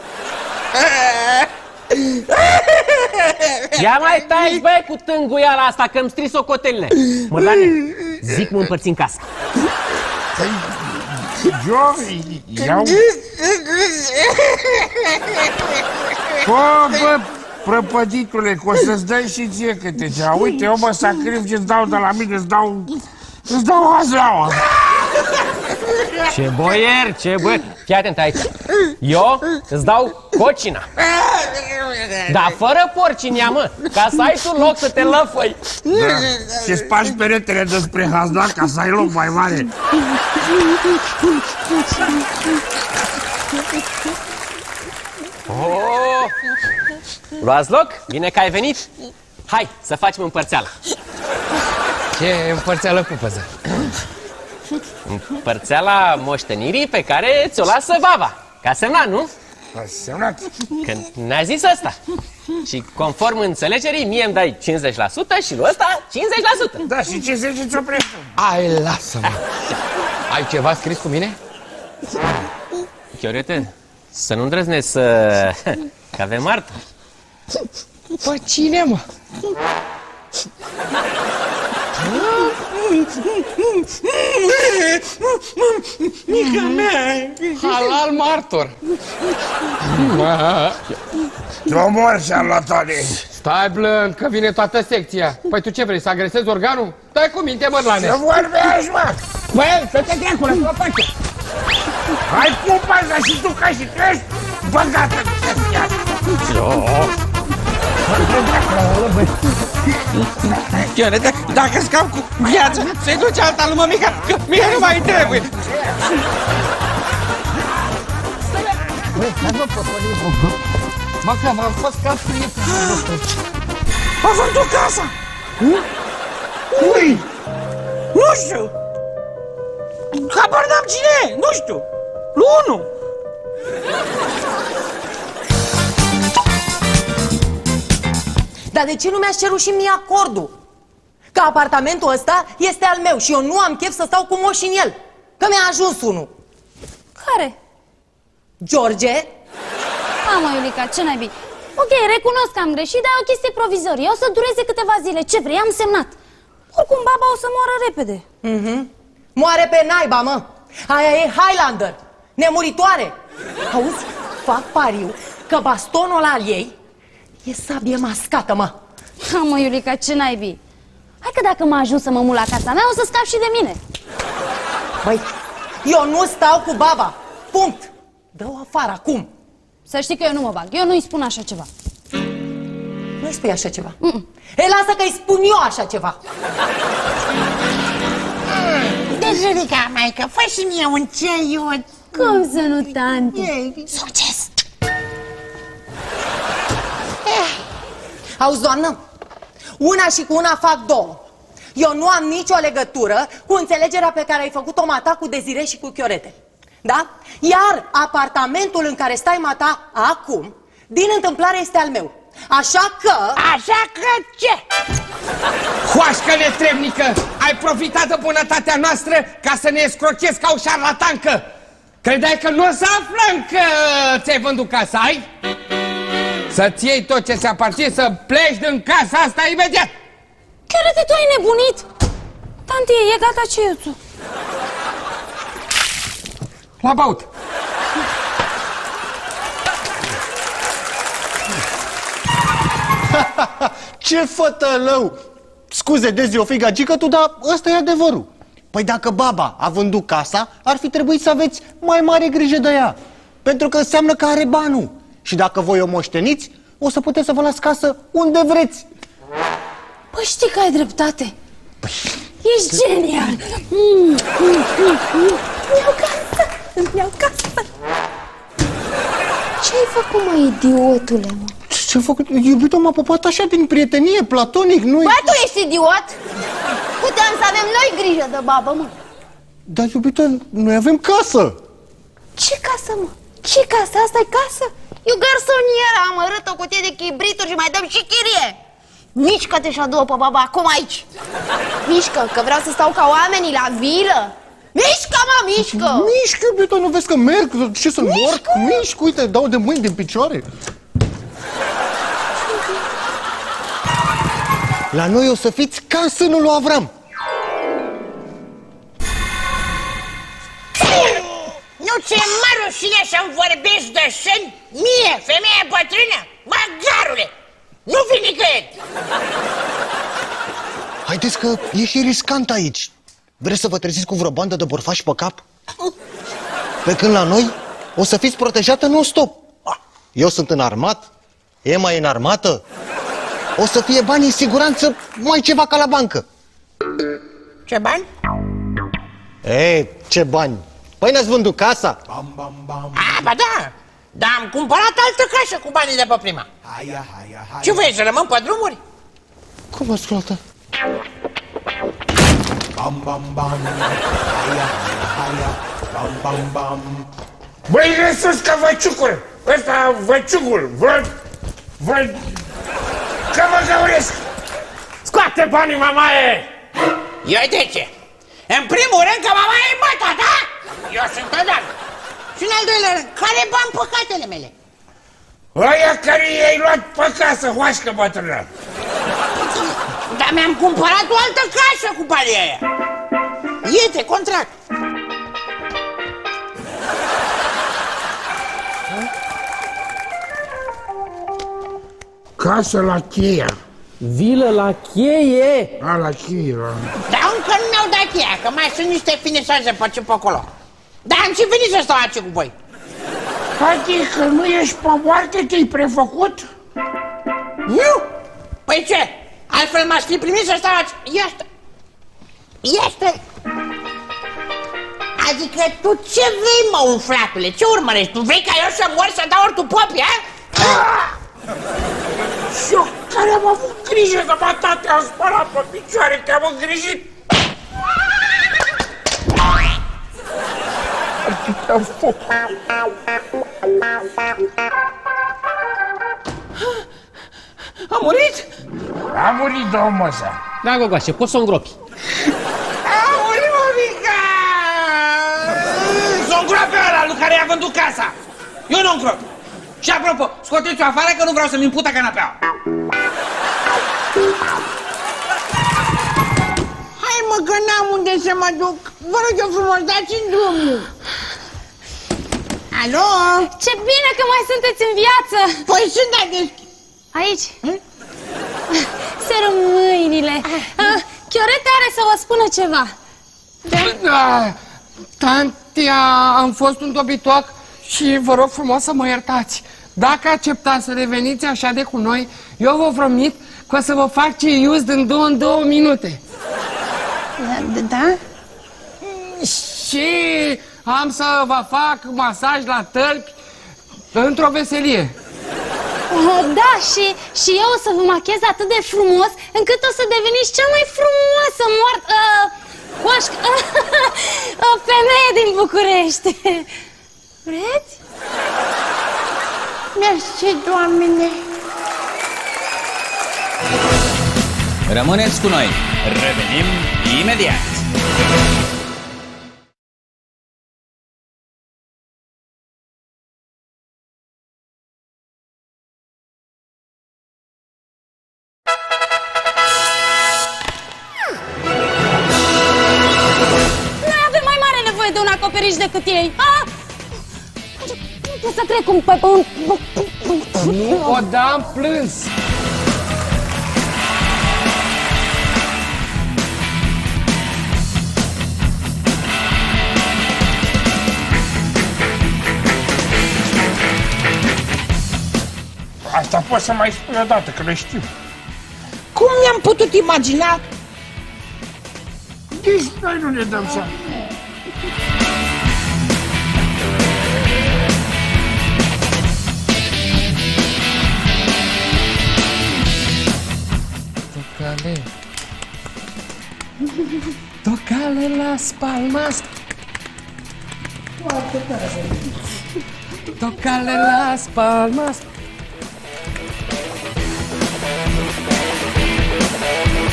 Ia mai taci, băi, cu tânguiala asta, că îmi strici socotelile. Mărlane, zic mă împărțim casa. Eu iau... Bă, bă, prăpăditule, că o să-ți dai și ție câte ceva. Uite, eu mă sacrific și-ți dau de la mine, îți dau... îți dau hazlaua. Ce boier, ce boier. Fii atent aici. Eu îți dau cocina. Dar fără porcinia, mă, ca să ai tu loc să te lăfăi. Da. Și spargi peretele despre hazla ca să ai loc mai mare. Oh! Luați loc? Bine că ai venit. Hai, să facem împărțeala. Ce împărțeală, pupăză? Împărțeala moștenirii pe care ți-o lasă baba. Ca semnat, nu? A semnat? Că ne-a zis asta. Și conform înțelegerii, mie îmi dai cincizeci la sută și lui ăsta cincizeci la sută. Da, și ce zici o presă? Ai, lasă-mă. Ai ceva scris cu mine? Chiorete, să nu îndrăznesc să... că avem martă. Păi cine, mă? Mica mea! Halal martor! Te omor, șarlatane! Stai blând, că vine toată secția. Păi tu ce vrei, să agresezi organul? Dai cu minte, Mărlane! Să vorbești, mă! Băi, să te dracule, să o face! Hai cu paza și tu ca și tu ești băgată în chestia asta! Chiorete, dacă scap cu gheață, se duce alta lui mămica, că mie nu mai trebuie. Mă, că m-am fost ca prietenul. A vândut casa! Cui? Nu știu! Habar n-am cine, nu știu! Lui unu! Dar de ce nu mi-aș cerut și mie acordul? Că apartamentul ăsta este al meu și eu nu am chef să stau cu moș în el. Că mi-a ajuns unul. Care? George? Mamă, Iulica, ce naibii? Ok, recunosc că am greșit, dar e o chestie provizorie. O să dureze câteva zile. Ce vrei? Am semnat. Oricum, baba o să moară repede. Mhm. Moare pe naiba, mă. Aia e Highlander. Nemuritoare. Auzi? Fac pariu că bastonul ăla al ei e sabie mascată, mă. Ha, mă, Iulica, ce naibii? Hai că dacă mă ajut să mă mut la casa mea, o să scap și de mine. Băi, eu nu stau cu baba. Punct. Dă-o afară acum. Să știi că eu nu mă bag. Eu nu-i spun așa ceva. Nu-i spui așa ceva? Mm -mm. Ei, lasă că-i spun eu așa ceva. Deci, Iulica, maică, fă și mie un ceiuț. Cum să nu, tanti? Succes! Eh. Auzi, doamnă, una și cu una fac două. Eu nu am nicio legătură cu înțelegerea pe care ai făcut-o mata cu Dezire și cu Chiorete. Da? Iar apartamentul în care stai mata acum, din întâmplare, este al meu. Așa că... Așa că ce? Hoașcă netrebnică! Ai profitat de bunătatea noastră ca să ne escrochezi ca o șarlatancă! Credeai că nu o să aflăm că ți-ai vândut casa, ai? Să-ți iei tot ce ți aparține, să pleci din casa asta imediat! Chiorete, tu ai nebunit? Tanti, e gata ceiuțul. La baut! Ce fătălău! Scuze, Dezi, o fi gagică tu, dar ăsta e adevărul. Păi dacă baba a vândut casa, ar fi trebuit să aveți mai mare grijă de ea. Pentru că înseamnă că are banul. Și dacă voi o moșteniți, o să puteți să vă las casă unde vreți. Păi știi că ai dreptate. Ești genial. Mm, mm, mm, mm. Mi-au casă, îmi iau casă. Ce-ai făcut, mă, idiotule, mă? Ce-ai făcut? Iubito m-a pupat așa din prietenie, platonic, nu-i... Bă, tu ești idiot? Puteam să avem noi grijă de babă, mă. Dar, iubito, noi avem casă. Ce casă, mă? Ce casă? Asta e casă? E o garsonieră amărâtă, o cutie de chibrituri și mai dăm și chirie. Mișcă-te și adu-o pe baba acum aici. Mișcă, că vreau să stau ca oamenii la vilă. Mișcă, mă, mișcă! Mișcă, băi, nu vezi că merg? Ce să-l morc? Mișcă, uite, dau de mâini, din picioare. La noi o să fiți ca sânul lui Avram. Nu ți-e mă rușine să-mi vorbești de sân? Mie, femeie bătrână? Măgarule! Nu vii nicăieri! Haideți că e și riscant aici. Vreți să vă treziți cu vreo bandă de borfași pe cap? Pe când la noi o să fiți protejată non-stop. Eu sunt înarmat, Emma e înarmată. O să fie bani în siguranță, mai ceva ca la bancă. Ce bani? Ei, ce bani? Păi ne-ați vândut casa? A, ba da, dar am cumpărat altă casă cu banii de pe prima. Ce vrei, să rămân pe drumuri? Cum ascultă? Bam, bam, bam, haia, haia, bam, bam, bam. Băi, sus că văciucul! Ăsta, văciucul, vă... vă... că vă găuresc! Scoate banii, mamaie! Eu de ce? În primul rând că mama e măta, da? Eu sunt Tădan. Și în al doilea rând, care bani păcatele mele? Aia care i-ai luat pe casă, hoașcă bătrână! Dar mi-am cumpărat o altă casă cu banii aia. Iete, contract. Casă la Cheia. Vilă la Cheie. A, la Cheie, la... Dar încă nu mi-au dat cheia, că mai sunt niște finișaje pe ce pe acolo. Dar am și venit să stau aici cu voi. Adică nu ești pe moarte, te-ai prefăcut? Nu! Păi ce? Altfel m-aș fi primit să stau aici. Este. Este. Adică tu ce vrei, mă, umflatule? Ce urmărești? Tu vrei ca eu să mor, să dau ori tu popi, a? Și eu care am avut grijă de mata, te-am spălat pe picioare, te-am îngrijit. Atâtea foc. A murit? A murit, domnul ăsta. Da, Gogoașe, poți să o îngropi. A murit, mămica! S-o îngroape ăla lui care i-a vândut casa. Eu nu îngrop. Și apropo, scoteți-o afară că nu vreau să-mi impută canapeaua. Hai, mă, că n-am unde să mă duc. Vă rog eu frumos, dați-mi drumul. Alo? Ce bine că mai sunteți în viață! Păi sunt, dar deschis. Aici? Hm? Se rămâinile. Ah, Chiorete are să vă spună ceva. Da? Da, tantia, am fost un dobitoc și vă rog frumos să mă iertați. Dacă acceptați să reveniți așa de cu noi, eu vă promit că o să vă fac ce iuz din două în două minute. Da? Da? Și am să vă fac masaj la tălpi într-o veselie. Da, și, și eu o să vă machez atât de frumos încât o să deveniți cea mai frumoasă moart... Uh, coașcă... o femeie din București. Vreți? Mersi, Doamne! Rămâneți cu noi! Revenim imediat! Noi avem mai mare nevoie de un acoperiș decât ei. Ah! Nu să trec un pe un... Nu o dam plâns. Asta poți să mai spui o dată, că le știu. Cum mi-am putut imagina? Deci noi nu ne dăm seama. Tocale. Tocale las palmas. Tocale las palmas.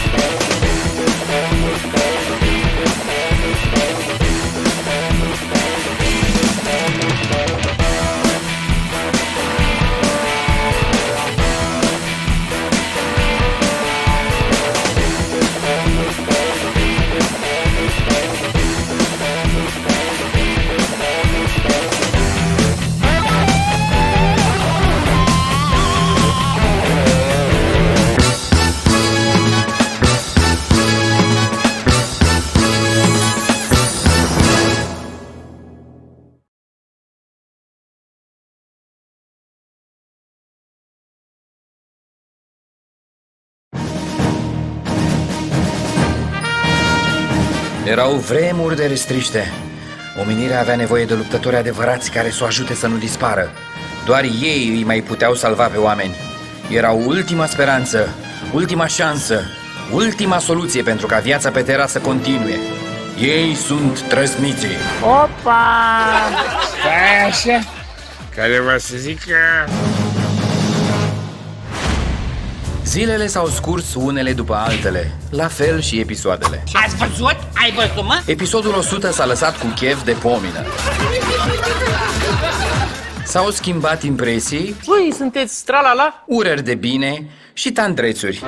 Erau vremuri de restriște. Omenirea avea nevoie de luptători adevărați care să o ajute să nu dispară. Doar ei îi mai puteau salva pe oameni. Erau ultima speranță, ultima șansă, ultima soluție pentru ca viața pe Terra să continue. Ei sunt trăsniții. Opa! Stai așa, care va să zică... Zilele s-au scurs unele după altele, la fel și episoadele. Ați văzut? Ai văzut, mă? Episodul o sută s-a lăsat cu chef de pomină. S-au schimbat impresii. Voi sunteți tralala? Urări de bine și tandrețuri.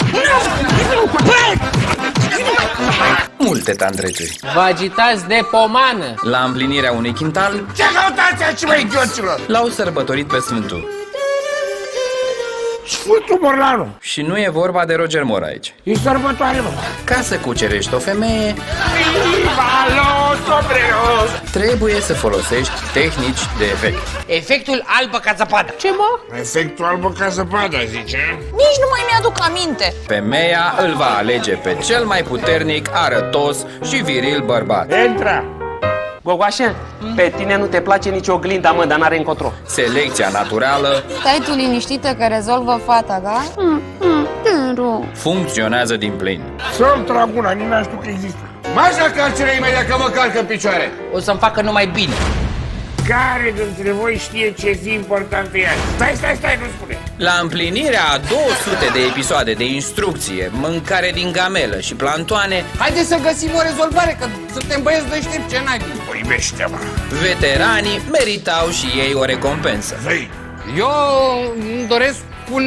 Multe tandrețuri. Vă agitați de pomană. La împlinirea unui chintal, ce căutați aici, mă, idioților? l-au sărbătorit pe Sfântul. Sfântul Morlanu. Și nu e vorba de Roger Moore aici. E sărbătoare, mă. Ca să cucerești o femeie, Viva los obreros! trebuie să folosești tehnici de efect. Efectul albă ca zăpadă. Ce, mă? Efectul albă ca zăpadă, zice. Nici nu mai mi-aduc aminte. Femeia îl va alege pe cel mai puternic, arătos și viril bărbat. Intră! Gogoașe, pe tine nu te place nici oglinda, mă, dar n-are încotro. Selecția naturală. Stai tu liniștită că rezolvă fata, da? Mm, mm, te rog. Funcționează din plin. Să-mi trag una, nici n-aș știu că există. Mașa carceră imediat că mă calcă în picioare. O să-mi facă numai bine. Care dintre voi știe ce zi importantă e? Stai, stai, stai, nu spune. La împlinirea a două sute de episoade de instrucție, mâncare din gamelă și plantoane, haideți să găsim o rezolvare, că suntem băieți deștepți, ce n-ai? Uimește-mă. veteranii meritau și ei o recompensă. Vei. Eu îmi doresc un...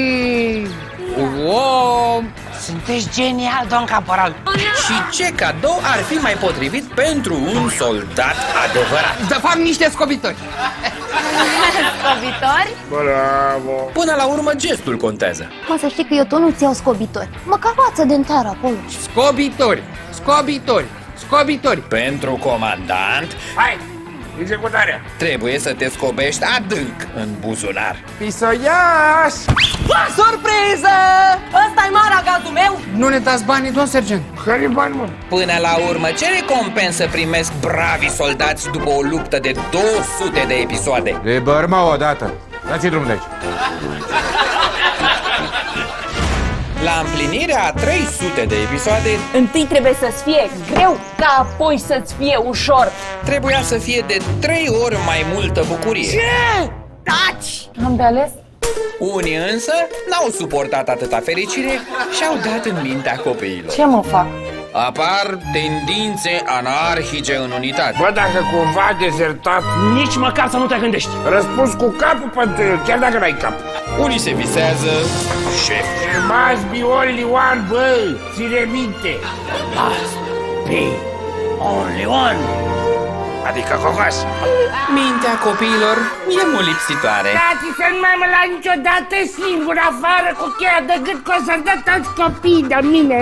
o... Sunteți genial, domn caporal. Și ce cadou ar fi mai potrivit pentru un soldat adevărat? De fapt, niște scobitori. Scobitori? Bravo. Până la urmă, gestul contează. Mă, să știi că eu tot nu-ți iau scobitori. Măcar față dentară acolo. Scobitori, scobitori, scobitori. Pentru comandant, hai, executarea. Trebuie să te scobești adânc în buzunar. Pisoiaș! Surpriză! Ăsta-i maragazul meu? Nu ne dați banii, domn sergent? Care bani, mă? Până la urmă, ce recompensă primesc bravii soldați după o luptă de două sute de episoade? Liber, mă, odată. Dați-i drumul de aici. La împlinirea a trei sute de episoade, întâi trebuie să-ți fie greu, ca apoi să-ți fie ușor. Trebuia să fie de trei ori mai multă bucurie. Ce? Taci! Am de ales? Unii însă n-au suportat atâta fericire și au dat în mintea copiilor. Ce mă fac? Apar tendințe anarhice în unitate. Bă, dacă cumva a dezertat, nici măcar să nu te gândești. Răspuns cu capul pentru el, chiar dacă n-ai cap. Unii se visează șef. There must be only one, bă, ține minte. Must be only one. Adică cocoș. Mintea copiilor e mult lipsitoare. Tati, să nu mai mă la niciodată singur afară cu cheia de gât, că o să dă toți copiii de mine.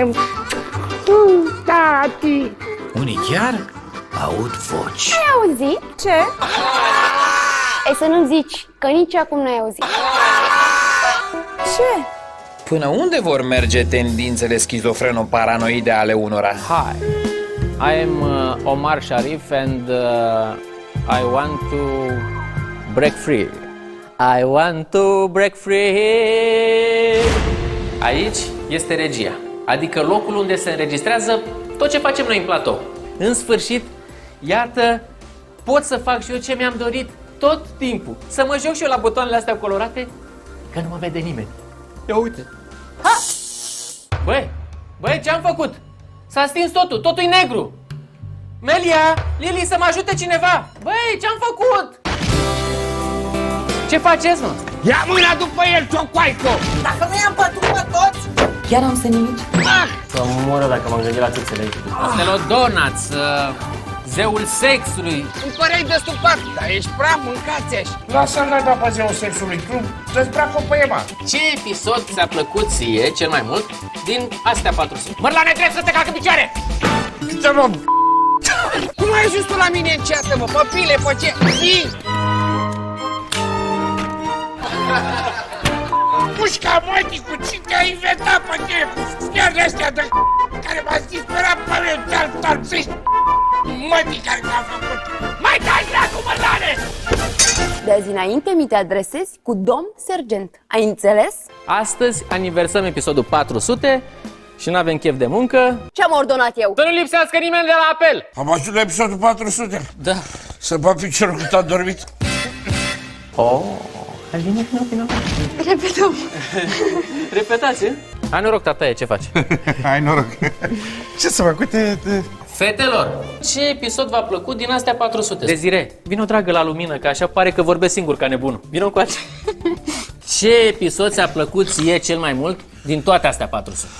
Tati. Unii chiar aud voci. Ai auzit? Ce? E să nu zici, că nici acum n-ai auzit. Ce? Până unde vor merge tendințele schizofreno-paranoide ale unora? Hi, I am uh, Omar Sharif and uh, I want to break free. I want to break free. Aici este regia, adică locul unde se înregistrează tot ce facem noi în platou. În sfârșit, iată, pot să fac și eu ce mi-am dorit tot timpul. Să mă joc și eu la butoanele astea colorate, că nu mă vede nimeni. Ia uite. Ha! Băi, Băi, ce-am făcut? S-a stins totul, totul e negru. Melia, Lili, să mă ajute cineva. Băi, ce-am făcut? Ce faceți, mă? Ia mâna după el, ciocoaico! Dacă nu i-am pătut pe toți! Chiar am să nimic? Să moră dacă m-am gândit la țâțele. Stelodonaț, zeul sexului. Îmi păreai destupat, dar ești prea mâncați-aș. Lasă-l naiba pe zeul sexului, tu dezbracă pe Ema. Ce episod ți-a plăcut ție cel mai mult din astea patru sute? Mărlane, trebuie să te calc în picioare! Ce mă... Cum ai ajuns tu la mine în ceată, mă? Pe pile, pe ce? Zi! Pușca mătii, cu cine ai inventat pe tine? Chiar de-astea de care m-ați disperat pe mine, ți-al torțești mătii care m-a făcut. Mai dai dracu, Mărlane! De azi înainte mi te adresezi cu domn sergent. Ai înțeles? Astăzi aniversăm episodul patru sute și n-avem chef de muncă. Ce-am ordonat eu? Să nu lipsească nimeni de la apel! Am ajuns la episodul patru sute. Da. Să bat piciorul cât a dormit. Oh. Hai, vine, vine, vine. Repetăm. Repetați, e? Hai noroc, tataie, ce faci? Hai noroc. Ce să fac? Uite... Fetelor, ce episod v-a plăcut din astea patru sute? Dezire, vino dragă la lumină, că așa pare că vorbesc singur ca nebunul. Vino încoace. Ce episod ți-a plăcut ție cel mai mult din toate astea patru sute?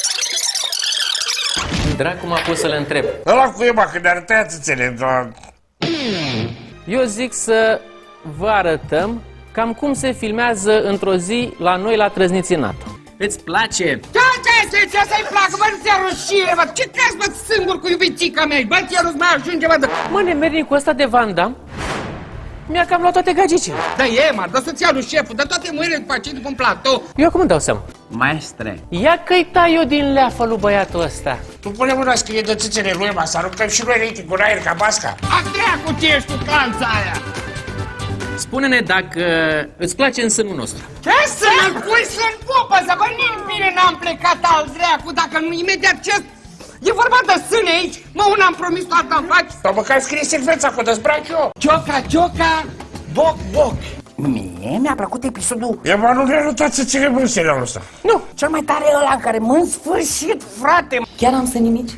Dracu m-a pus să le întreb. Ăla cu Ema, când ne-ar tăia țâțele, doar... Eu zic să vă arătăm cam cum se filmează într-o zi la noi la Trăzniții NATO. Îți place? Ce ce ce să-i placă, bă, nu ți-a rușine, bă, ce crezi, bă, singur cu iubițica mea, bă, ți-a ruș, mai ajunge, bă, de... Mă, nemernicul ăsta de Van Damme mi-a cam luat toate gagicile. Da, e, mă, dă să-ți ia lui șeful, dă toate mâinile după aceea după un platou. Eu acum îmi dau seama. Maestre. Ia că-i tai eu din leafă lui băiatul ăsta. Tu pune mâna scrie de țâțele lui Ema, să aruncăm și noi rating în aer ca basca. A cu ce ești cu clanța aia? Spune-ne dacă îți place în sânul nostru. Ce să-l pui să-l pupă, să bă, nici bine n-am plecat al dreacu, dacă nu imediat ce... E vorba de sâne aici, mă, una am promis, toată îmi faci. Sau măcar scrie secvența cu dezbrac eu. Cioca, cioca, boc, boc. Mie mi-a plăcut episodul... Ema, nu le-a notat să ține în serialul ăsta. Nu, cel mai tare e ăla în care mă în sfârșit, frate. Chiar am să nimici?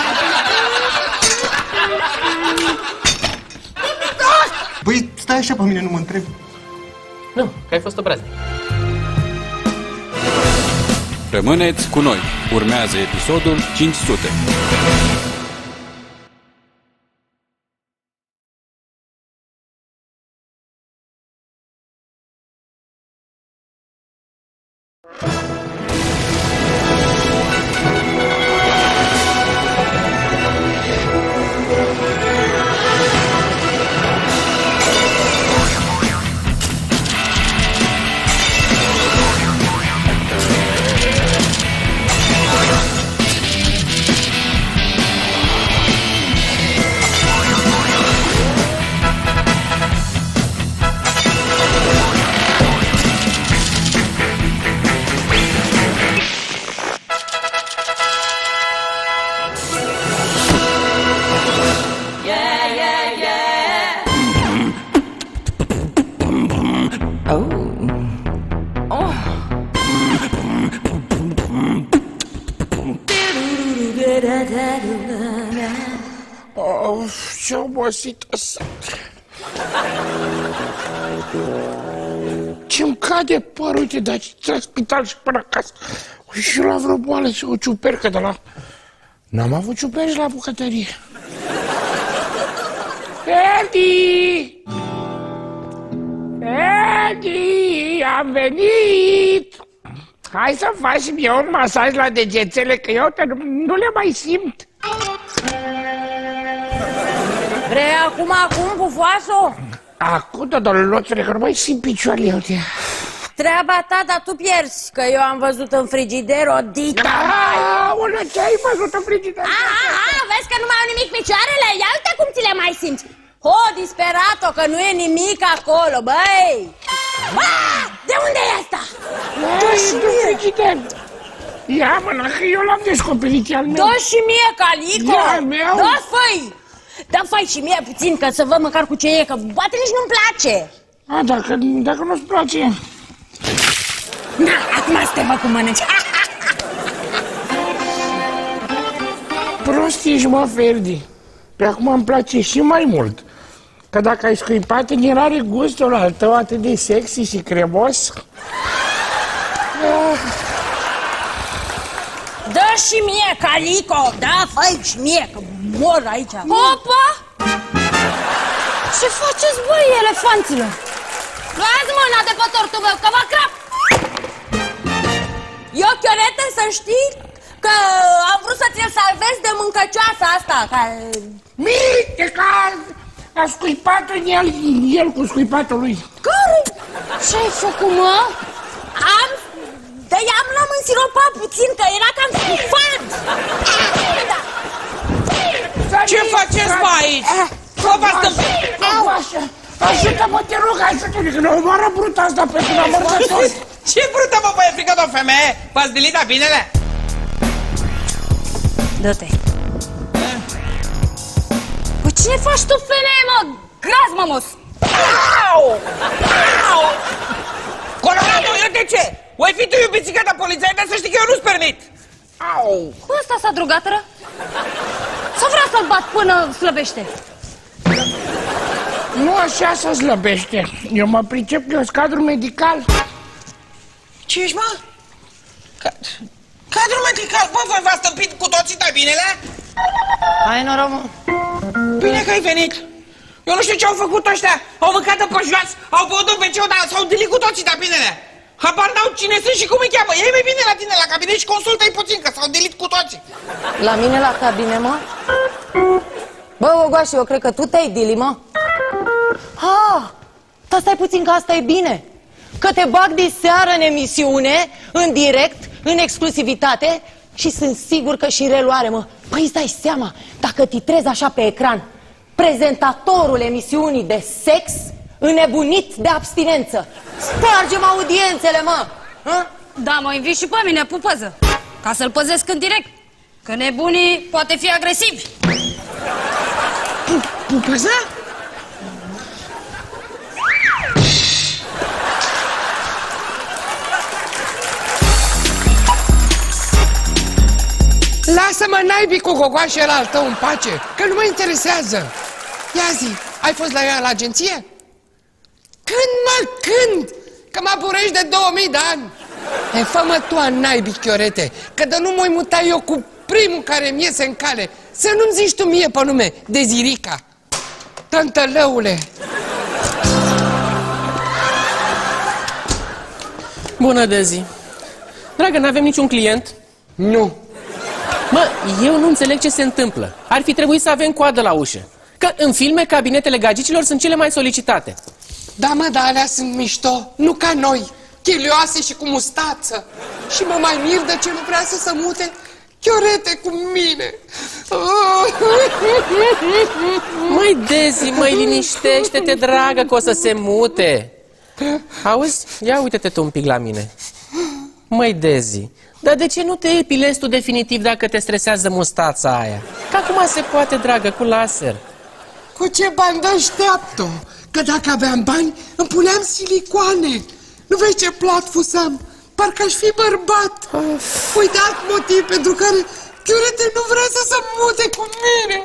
Băi, stai așa pe mine, nu mă întreb. Nu, că ai fost obraznic. Rămâneți cu noi. Urmează episodul cinci sute. Of, ce obosită sunt. Ce-mi cade părul, uite, dar la spital și până acasă. Și la vreo boală și o ciupercă de la... N-am avut ciuperci la bucătărie. Edi! Edi, am venit! Hai să faci și mie un masaj la degețele, că eu te, nu, nu le mai simt. Vrei acum, acum, bufoaso? Acum, dodoloțule, că nu mai simt picioarele, uite. Treaba ta, dar tu pierzi, că eu am văzut în frigider o dită. Aoleu, ce ai văzut în frigider? Aha, aha, vezi că nu mai au nimic picioarele? Ia uite cum ți le mai simți. Ho, disperato, că nu e nimic acolo, băi! Ah, de unde e asta? Dă și mie! Ia, mâna, că eu l-am descoperit, e al meu. Dă și mie, Calico! E al meu! Dă, făi! Dă, făi și mie puțin, că să văd măcar cu ce e, că poate nici nu-mi place. A, dacă, dacă nu-ți place... Na, acum să te văd cum mănânci. prost ești, mă, Ferdi. Pe acum îmi place și mai mult. Că dacă ai scuipat, în el are gustul al tău atât de sexy și cremos. Dă și mie, Calico, da, fă și mie, că mor aici. Opa! Ce faceți, băi, elefanților? Luați mâna de pe tortul meu, că vă crap! Eu, Chiorete, să știi că am vrut să ți-l salvez de mâncăcioasa asta, care... Mite, că a scuipat în el, el cu scuipatul lui. Care? Ce-ai făcut, mă? Am... Dar i-am l-am însiropat puțin, că era cam scufat. Ce faceți, mă, aici? Cum v-ați stâmpit? Ajută-mă, te rog, ajută-mă, că ne omoară bruta asta pentru la mărdător. Ce brută, mă, băie, frică de o femeie? V-ați dilit la binele? Dă-te. Păi cine faci tu, femeie, mă? Gras, mămos! Au! Au! Colorado, eu de ce? Oi fi tu iubițica de polițai, dar să știi că eu nu-ți permit! Au! Cu ăsta s-a drogatără? Sau vrea să-l bat până slăbește? Nu așa se slăbește. Eu mă pricep că e cadru medical. Ce ești, mă? Cadru medical? Bă, voi v-ați stâmpit cu toții de binele? Hai noroc, mă. Bine că ai venit. Eu nu știu ce au făcut ăștia. Au mâncat de pe jos, au băut în veceu, dar s-au dilit cu toții de binele. Habar n-au cine sunt și cum îi cheamă. Ei mai bine la tine la cabinet și consultă-i puțin, că s-au dilit cu toții. La mine la cabinet, mă? Bă, Ogoașe, eu cred că tu te-ai dili, mă. Ha, dar stai puțin că asta e bine. Că te bag de seară în emisiune, în direct, în exclusivitate și sunt sigur că și reluare, mă. Păi îți dai seama, dacă titrezi așa pe ecran, prezentatorul emisiunii de sex înnebunit de abstinență. Spargem audiențele, mă! Ha? Da, mă invit și pe mine, pupăză, ca să-l păzesc în direct. Că nebunii poate fi agresivi. Pupăză? Lasă-mă, naibii, cu gogoașe ăla al tău în pace, că nu mă interesează. Ia zi, ai fost la ea la agenție? Când, mă, când? Că mă aburești de două mii de ani. E, fă-mă tu a naibii, Chiorete, că de nu mă-i muta eu cu primul care mi iese în cale. Să nu-mi zici tu mie pe nume, Dezirica. Tântălăule. Bună, Dezi. Dragă, n-avem niciun client? Nu. Mă, eu nu înțeleg ce se întâmplă. Ar fi trebuit să avem coadă la ușă. Că în filme, cabinetele gagicilor sunt cele mai solicitate. Da, mă, dar alea sunt mișto, nu ca noi, chilioase și cu mustață. Și mă mai mir de ce nu vrea să se mute Chiorete cu mine. Măi, Dezi, măi, liniștește-te, dragă, că o să se mute. Auzi? Ia uite-te tu un pic la mine. Măi, Dezi, dar de ce nu te epilezi tu definitiv dacă te stresează mustața aia? Că acum se poate, dragă, cu laser. Cu ce bani așteaptă? Că dacă aveam bani, îmi puneam silicoane. Nu vezi ce plat fusam? Parcă aș fi bărbat. Of. Uite alt motiv pentru care Chiorete nu vrea să se mute cu mine.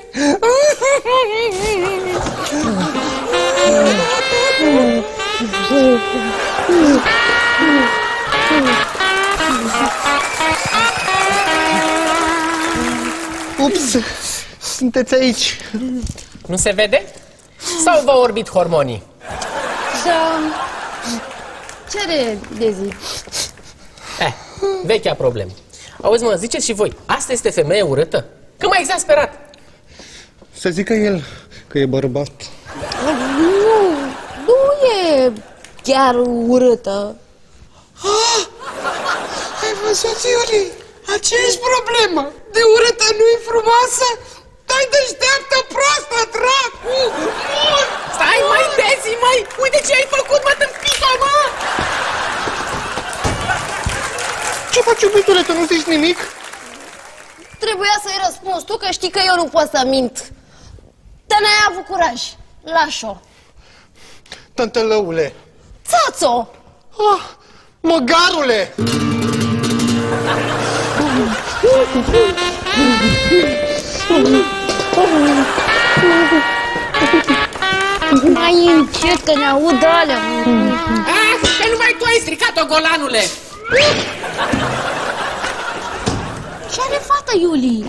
Ups, sunteți aici. Nu se vede? Sau vă orbit hormonii? Da... Ce-are Dezi? Eh, vechea problemă. Auzi, mă, ziceți și voi, asta este femeie urâtă? Că m-a exasperat. Să zică el că e bărbat. Nu, nu e chiar urâtă. Ah, ai văzut, Iuri? Aceeași problemă. De urâtă nu-i frumoasă? Dai deșteaptă, proastă, dracu! Stai, mai, Dezi, mai! Uite ce ai făcut, mă, tâmpică, mă! Ce faci, iubitule, tu nu zici nimic? Trebuia să-i răspunzi tu, că știi că eu nu pot să mint. Dar n-ai avut curaj. Lași-o. Tântălăule. Țațo! Ah, măgarule! Mai încet, că ne aud alea. Ah, că numai tu ai stricat-o, golanule! Ce are fata, Iuli?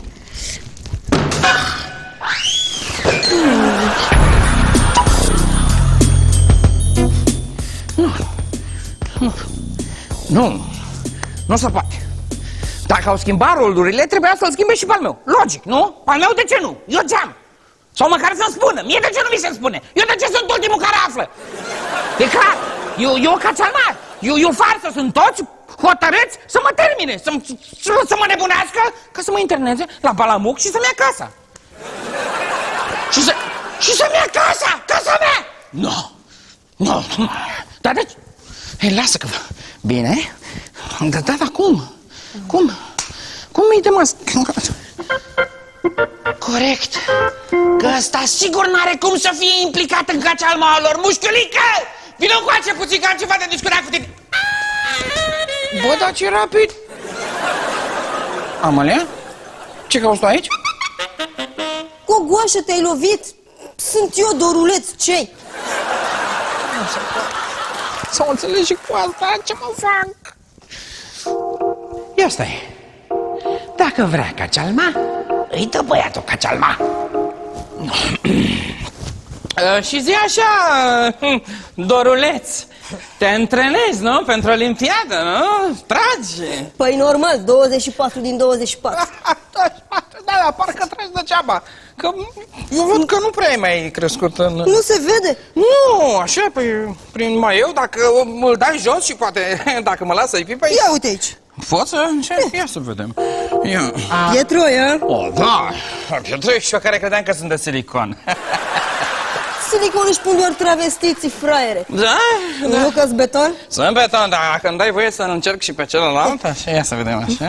Nu, nu, nu, nu se poate. Dacă au schimbat rolurile, trebuia să-l schimbe și pe al meu. Logic, nu? Al meu de ce nu? Eu geam. Sau măcar să-mi spună. Mie de ce nu mi se spune? Eu de ce sunt ultimul care află? E clar, eu, eu ca țarmar, eu, eu farsă, sunt toți hotărâți să mă termine, să, să, să mă nebunească, ca să mă interneze la Balamuc și să-mi ia casa. Și să, și să-mi ia casa, casa mea! Nu, nu, nu. Dar deci, ei, lasă că... Bine, dar da, da, cum? Cum? Cum mi-i de mă... Corect, că ăsta sigur n-are cum să fie implicat în cacealma lor. Mușchiulică! Vino încoace puțin, că am ceva de discutat cu tine. Bă, dar ce rapid! Amalia? Ce cauți tu aici? Gogoașă, te-ai lovit? Sunt eu, Doruleț, ce-i? Nu se poate. Să o înțelegi și cu asta, ce mă fac? Ia stai. Dacă vrea cacealma, îi dă băiatul cacealma. Uh, și zi așa, Doruleț, te antrenezi, nu? Pentru Olimpiadă, nu? Tragi. Păi normal, douăzeci și patru din douăzeci și patru. Da, da, parcă treci degeaba. Că eu văd că nu prea ai mai crescut în... Nu se vede? Nu, așa, păi, prin mai eu, dacă îl dai jos și poate, dacă mă lasă-i pipa... Ia uite aici. Poți să? Ia să vedem. Ia. Pietru, ia? O, da, Pietru, și eu care credeam că sunt de silicon. Silicon își pun doar travestiții, fraiere. Da? Da. Nu că-s beton? Sunt beton, dar dacă îmi dai voie să încerc și pe celălalt, așa, ia să vedem așa.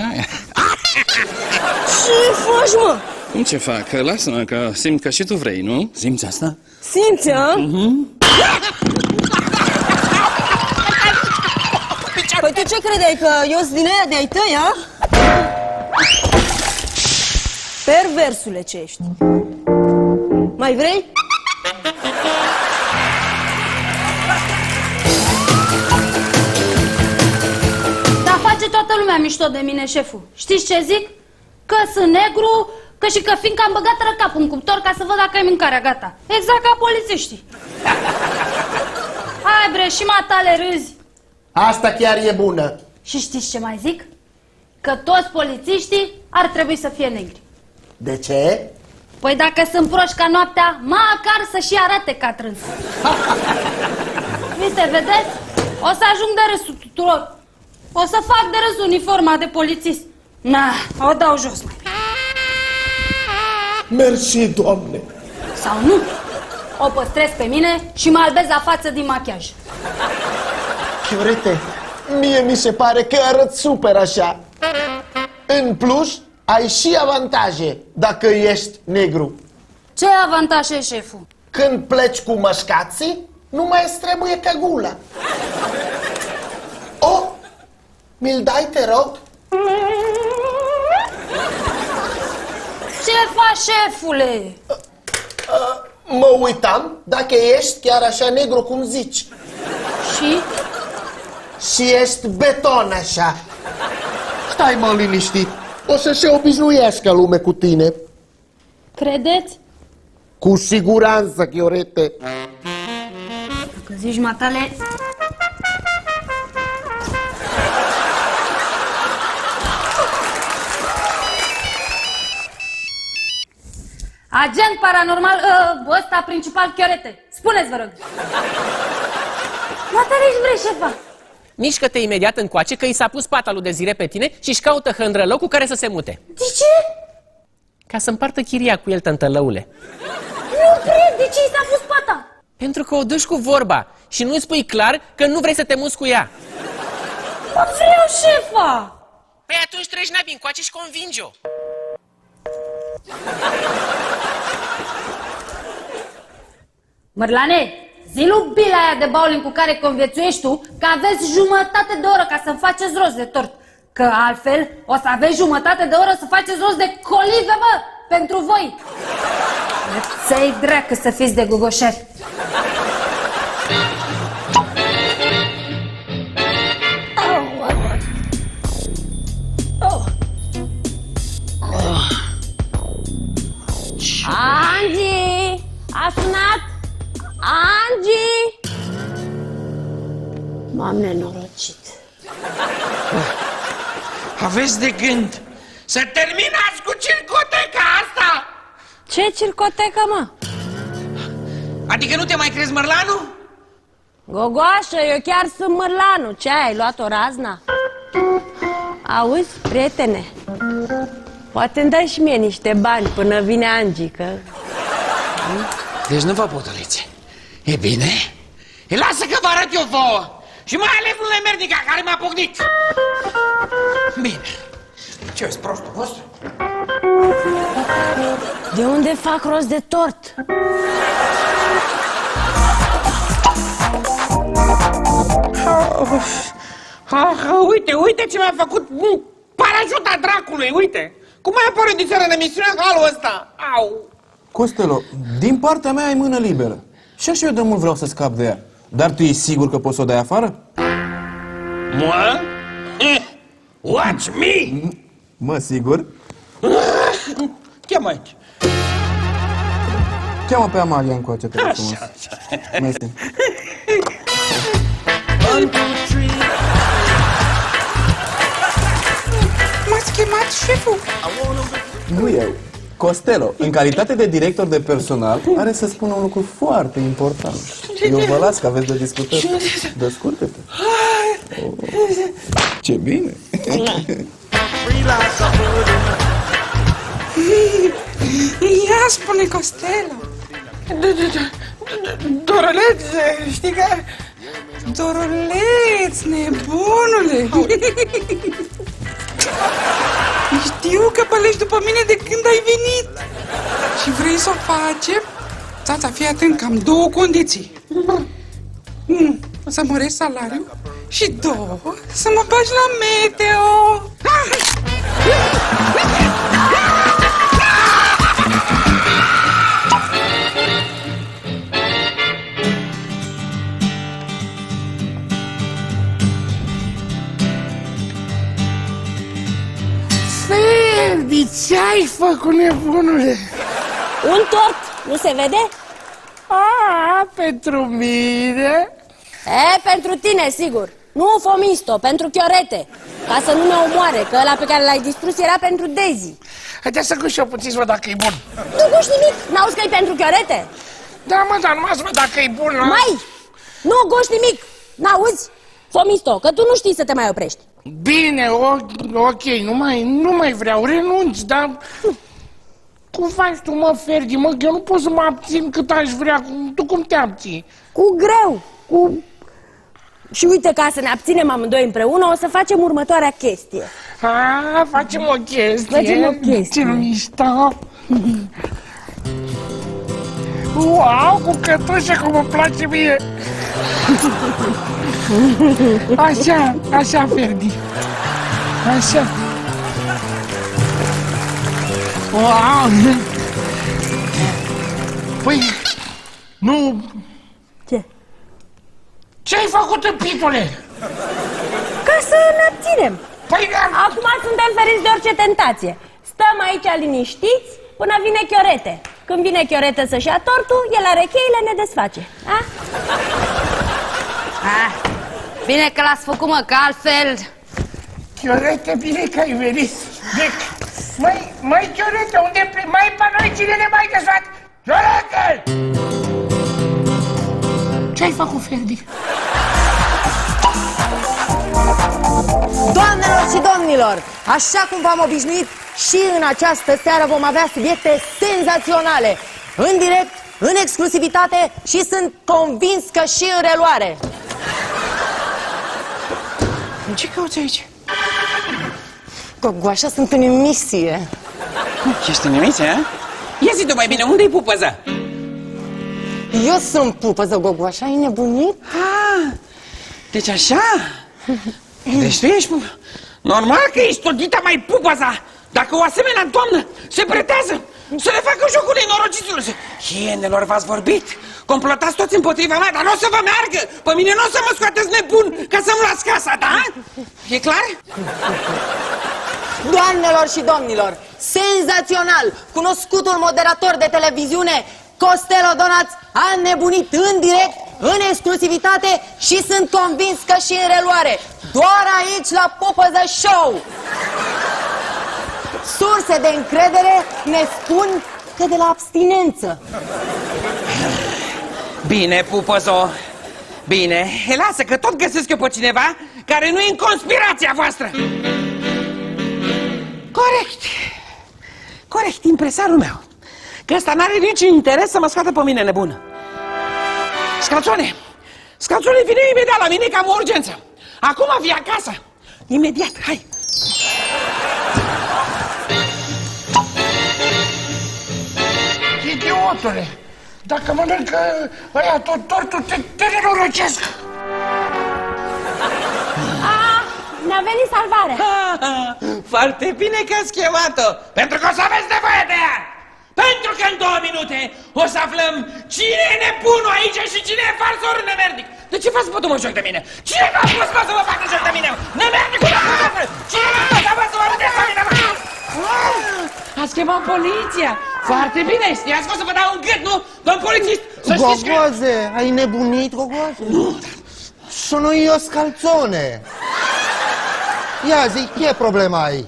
Ce faci, mă? Cum ce fac? Lasă-mă, că simt că și tu vrei, nu? Simți asta? Simți, a? Mhm. Păi tu ce credeai, că eu sunt din aia de-ai tăi, a? Perversule ce ești. Mai vrei? Dar face toată lumea mișto de mine, șeful. Știți ce zic? Că sunt negru, că și că fiindcă am băgat răcapul în cuptor ca să văd dacă ai mâncarea gata. Exact ca polițiștii. Hai bre, și matale râzi. Asta chiar e bună. Și știți ce mai zic? Că toți polițiștii ar trebui să fie negri. De ce? Păi dacă sunt proști ca noaptea, măcar să și arate ca trâns. Uite, vedeți? O să ajung de râsul tuturor. O să fac de râs uniforma de polițist. Na, o dau jos mai. Mersi, Doamne. Sau nu? O păstrez pe mine și mă albez la față din machiaj. Chiorete, mie mi se pare că arăt super așa. În plus, ai și avantaje dacă ești negru. Ce avantaje, șeful? Când pleci cu măscații, nu mai îți trebuie căgula. O, mi-l dai, te rog? Ce faci, șefule? Mă uitam dacă ești chiar așa negru cum zici. Și? Și ești beton așa. Stai, mă, liniștit. O să se obișnuiască lume cu tine. Credeți? Cu siguranță, Chiorete. Dacă zici, matale... Agent paranormal, ă, ăsta principal, Chiorete. Spuneți, vă rog. Matale, ești vrei, șefa? Mișcă-te imediat încoace că i s-a pus pata lui Dezire pe tine și își caută hândrălău cu care să se mute. De ce? Ca să împartă chiria cu el, tântălăule. Nu cred, de ce i s-a pus pata? Pentru că o duci cu vorba și nu-i spui clar că nu vrei să te muți cu ea. Mă vreau, șefa! Păi atunci treci nabi încoace și convinge-o. Mărlane, zi lui bila aia de bowling cu care conviețuiești tu că aveți jumătate de oră ca să-mi faceți rost de tort. Că altfel o să aveți jumătate de oră să faceți rost de colive, bă! pentru voi. Ți-ai dracă să fiți de gogoșeri. Angie! A sunat? Angie! M-am nenorocit. Aveți de gând să terminați cu circoteca asta? Ce circotecă, mă? Adică nu te mai crezi Mărlanu? Gogoașă, eu chiar sunt Mărlanu. Ce, ai luat o razna? Auzi, prietene, poate îmi dai și mie niște bani până vine Angie, că... Deci nu vă potoliți. E bine? E lasă că vă arăt eu vouă. Și mai ales lui Mernica care m-a pocnit. Bine. Ce-o-s prostul vostru? De unde fac rost de tort? Ah, uite, uite ce mi-a făcut parașuta dracului, uite! Cum mai apare de seară în emisiune în halul ăsta? Au! Costelo, din partea mea ai mână liberă. Și așa eu de mult vreau să scap de ea. Dar tu ești sigur că poți să o dai afară? Mă? Watch me! Mă, sigur? Cheamă aici. Cheamă pe Amalia încoace, te rog frumos. Așa, așa. Mersi. M-ați chemat șeful? Nu eu. Costello, în calitate de director de personal, are să spună un lucru foarte important. Eu vă las că aveți de discutat. Descurcă-te. Oh. Ce bine! Ia spune, Costello. Doroleț, știi că... Doroleț, nebunule. Știu că pălești după mine de când ai venit. Și vrei să o facem? Tata, fii atent, că am două condiții. Unu, să măresc salariul. Și două, să mă bagi la meteo. Ferdi, ce-ai făcut, nebunule? Un tort, nu se vede? A, pentru mine? E, pentru tine, sigur. Nu Fomisto, pentru Chiorete. Ca să nu ne omoare, că ăla pe care l-ai distrus era pentru Daisy. Haideți să guși eu puțin să văd dacă e bun. Nu guși nimic, n-auzi că e pentru Chiorete? Da, mă, dar numai să văd dacă e bun, nu? Mai, nu guși nimic, n-auzi? Fomisto, că tu nu știi să te mai oprești. Bine, o, ok, nu mai, nu mai vreau, renunț, dar... Cum faci tu, mă, Ferdi, mă, că eu nu pot să mă abțin cât aș vrea, tu cum te abții? Cu greu, cu... Și uite, ca să ne abținem amândoi împreună, o să facem următoarea chestie. A, facem o chestie. Facem o chestie. Ce mișto. Wow, cu cătușă, cum îmi place mie. Așa, așa, Ferdi. Așa. Wow. Păi, nu... Ce? Ce-ai făcut în pitule? Ca să ne abținem. Păi, acum suntem feriți de orice tentație. Stăm aici liniștiți până vine Chiorete. Când vine Chiorete să-și ia tortul, el are cheile, ne desface. A? Ah, bine că l-ați făcut, mă, că altfel... Chiorete, bine că ai venit. Deci, măi, măi, Chiorete, unde pleci? Mai pe noi cine ne mai găsat? Chiorete! Ce-ai făcut, Ferdi? Doamnelor și domnilor, așa cum v-am obișnuit, și în această seară vom avea subiecte senzaționale, în direct, în exclusivitate și sunt convins că și în reluare. Ce cauți aici? Gogoașa, sunt în emisie. Ești în emisie, a? Ia zi tu mai bine, unde-i pupăza? Eu sunt pupăză, Gogoașa, ai nebunit? Ah, deci așa? Deci tu ești pupă. Normal că ești todită mai pupăza. Dacă o asemenea doamnă se pretează Să le facă jocul nenorociților. Hienelor, v-ați vorbit? Complotați toți împotriva mea, dar nu o să vă meargă. Pe mine nu o să mă scoateți nebun ca să-mi luați casa, da? E clar? Doamnelor și domnilor, senzațional! Cunoscutul moderator de televiziune Costelo Donaț a nebunit în direct, în exclusivitate și sunt convins că și în reluare. Doar aici la Pupăză Show! Surse de încredere ne spun că de la abstinență. Bine, Pupăzo, bine, lasă că tot găsesc eu pe cineva care nu e în conspirația voastră. Corect, corect, impresarul meu, că ăsta n-are niciun interes să mă scoată pe mine nebună. Scalțone, Scalțone, vine imediat la mine că am o urgență. Acum vii acasă, imediat, hai. Idiotule, dacă mănâncă ăia tot tortul, te, te nenorocesc. Ne-a venit salvarea. Foarte bine că ați chemat-o, pentru că o să aveți nevoie de ea. Pentru că în două minute o să aflăm cine e nebunul aici și cine e falsorul nemernic. De ce v-ați bătut mă joc de mine? Cine v-a spus mă să vă facă joc de mine? Nemernicul de acasă! Cine v-a spus să vă vedeți la mine? Ați chemat poliția. Foarte bine, știați că o să vă dau un gât, nu? Domn polițist, să știți că... Gogoze, ai nebunit, Gogoze? Nu. Sono io Scalzone. Ia zi, ce problema ai?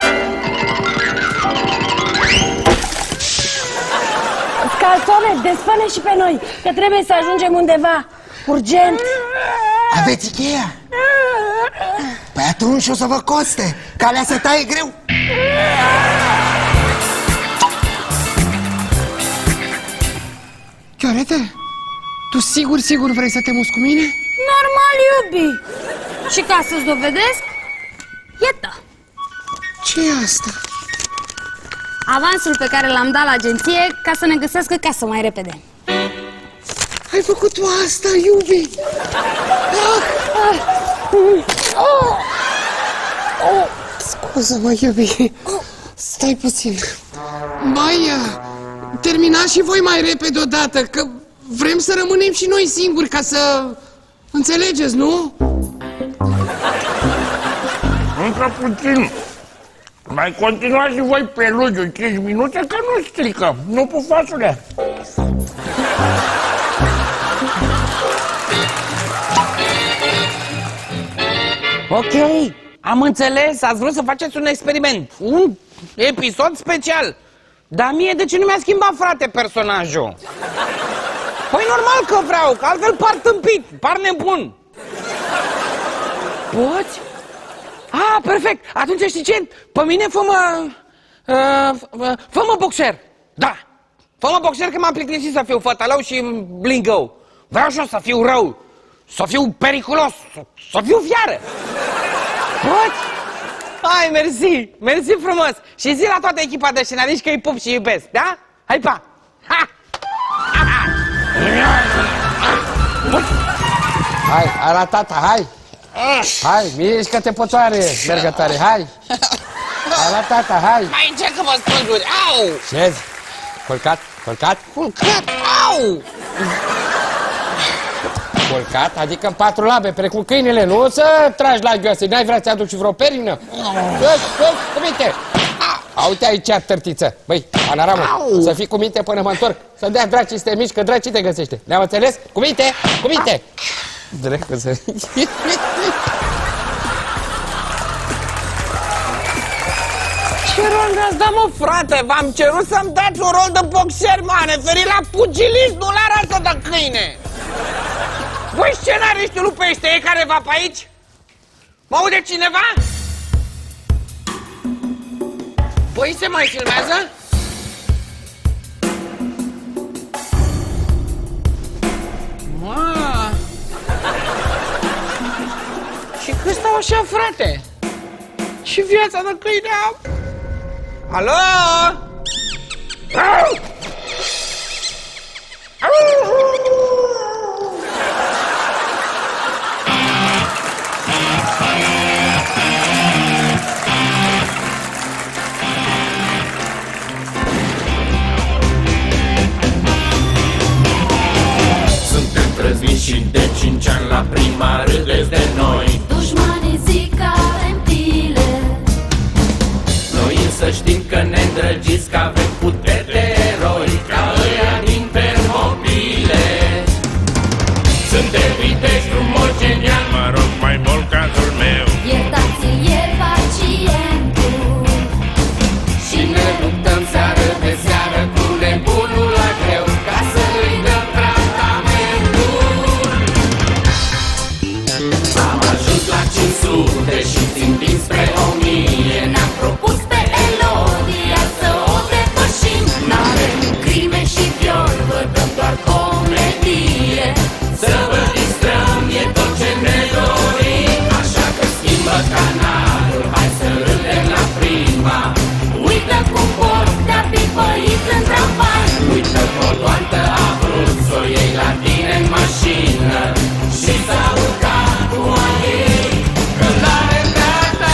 Scalțone, despăne și pe noi, că trebuie să ajungem undeva. Urgent. Aveți cheia? Păi atunci o să vă coste. Calea se taie greu. Chiorete, tu sigur, sigur vrei să te muți cu mine? Normal, iubi. Și ca să-ți dovedesc, iată. Ce e asta? Avansul pe care l-am dat la agenție ca să ne găsească casă mai repede. Ai făcut tu asta, iubi? Ah! Oh! Oh! Scuză-mă, iubi. Stai puțin. Mai, terminați și voi mai repede odată, că vrem să rămânem și noi singuri ca să... Înțelegeți, nu? Încă puțin. Mai continuați și voi preludiul cinci minute, că nu strică. Nu, pufasule. Ok, am înțeles, ați vrut să faceți un experiment, un episod special. Dar mie de ce nu mi-a schimbat, frate, personajul? Păi normal că vreau, că altfel par tâmpit, par nebun. Poți? Ah, perfect, atunci știi ce? Pe mine fă-mă... Uh, fă-mă boxer, da. Fă-mă boxer că m-am plictisit să fiu fătălău și blingău. Vreau și eu să fiu rău, să fiu periculos, să, să fiu fiară. Poți? Hai, mersi, mersi frumos. Și zi la toată echipa de scenariști că îi pup și iubesc, da? Hai, pa! Ha! Hai, hai la tata, hai! Hai, mișcă-te pătoare, mergătoare, hai! Hai la tata, hai! Mai încercă mă spălguri, au! Șezi, culcat, culcat? Culcat, au! Culcat, adică în patru labe, precum câinele, nu să tragi la gheoase, n-ai vrea să-ți aduci vreo perină? Cu minte! A, uite aici, tărtiță. Băi, Anaramă, să fii cu minte până mă întorc, să dea dracii să te miști, că dracii te găsește. Ne-am înțeles? Cu minte, cu minte! Drecă să... Ce rol mi-ați dat, mă, frate? V-am cerut să-mi dați un rol de boxer, mă, referi la pugilism, nu la rasă de câine! Voi scenariștii lui Pește, e careva pe aici? Mă aude cineva? Voi se mai filmează? Ma. Și cât stau așa, frate? Și viața de câine am? Alo? Au! la prima, râdeți de noi. Dușmanii zic că avem pile, Noi însă știm că ne îndrăgiți, că avem puteri de eroi, ca ăia din Termopile. Suntem vitești frumos, genial, mă rog, mai mult cazul meu. iertați-l, e pacientul, Și ne luptăm seară de seară cu nebunul la greu, ca să îi dăm tratamentul. Am ajuns la cinci sute și țintim spre o mie. ne-am propus pe Elodia să o depășim. N-avem crime și viol, vă dăm doar comedie. Să vă distrăm e tot ce ne dorim. Așa că schimbă canalul, hai să râdem la prima. Uită cum pot te-a pipăit în tramvai. Uită că o toantă a vrut să o iei la tine în mașină și s-a urcat cu a ei, că l-are prea ta.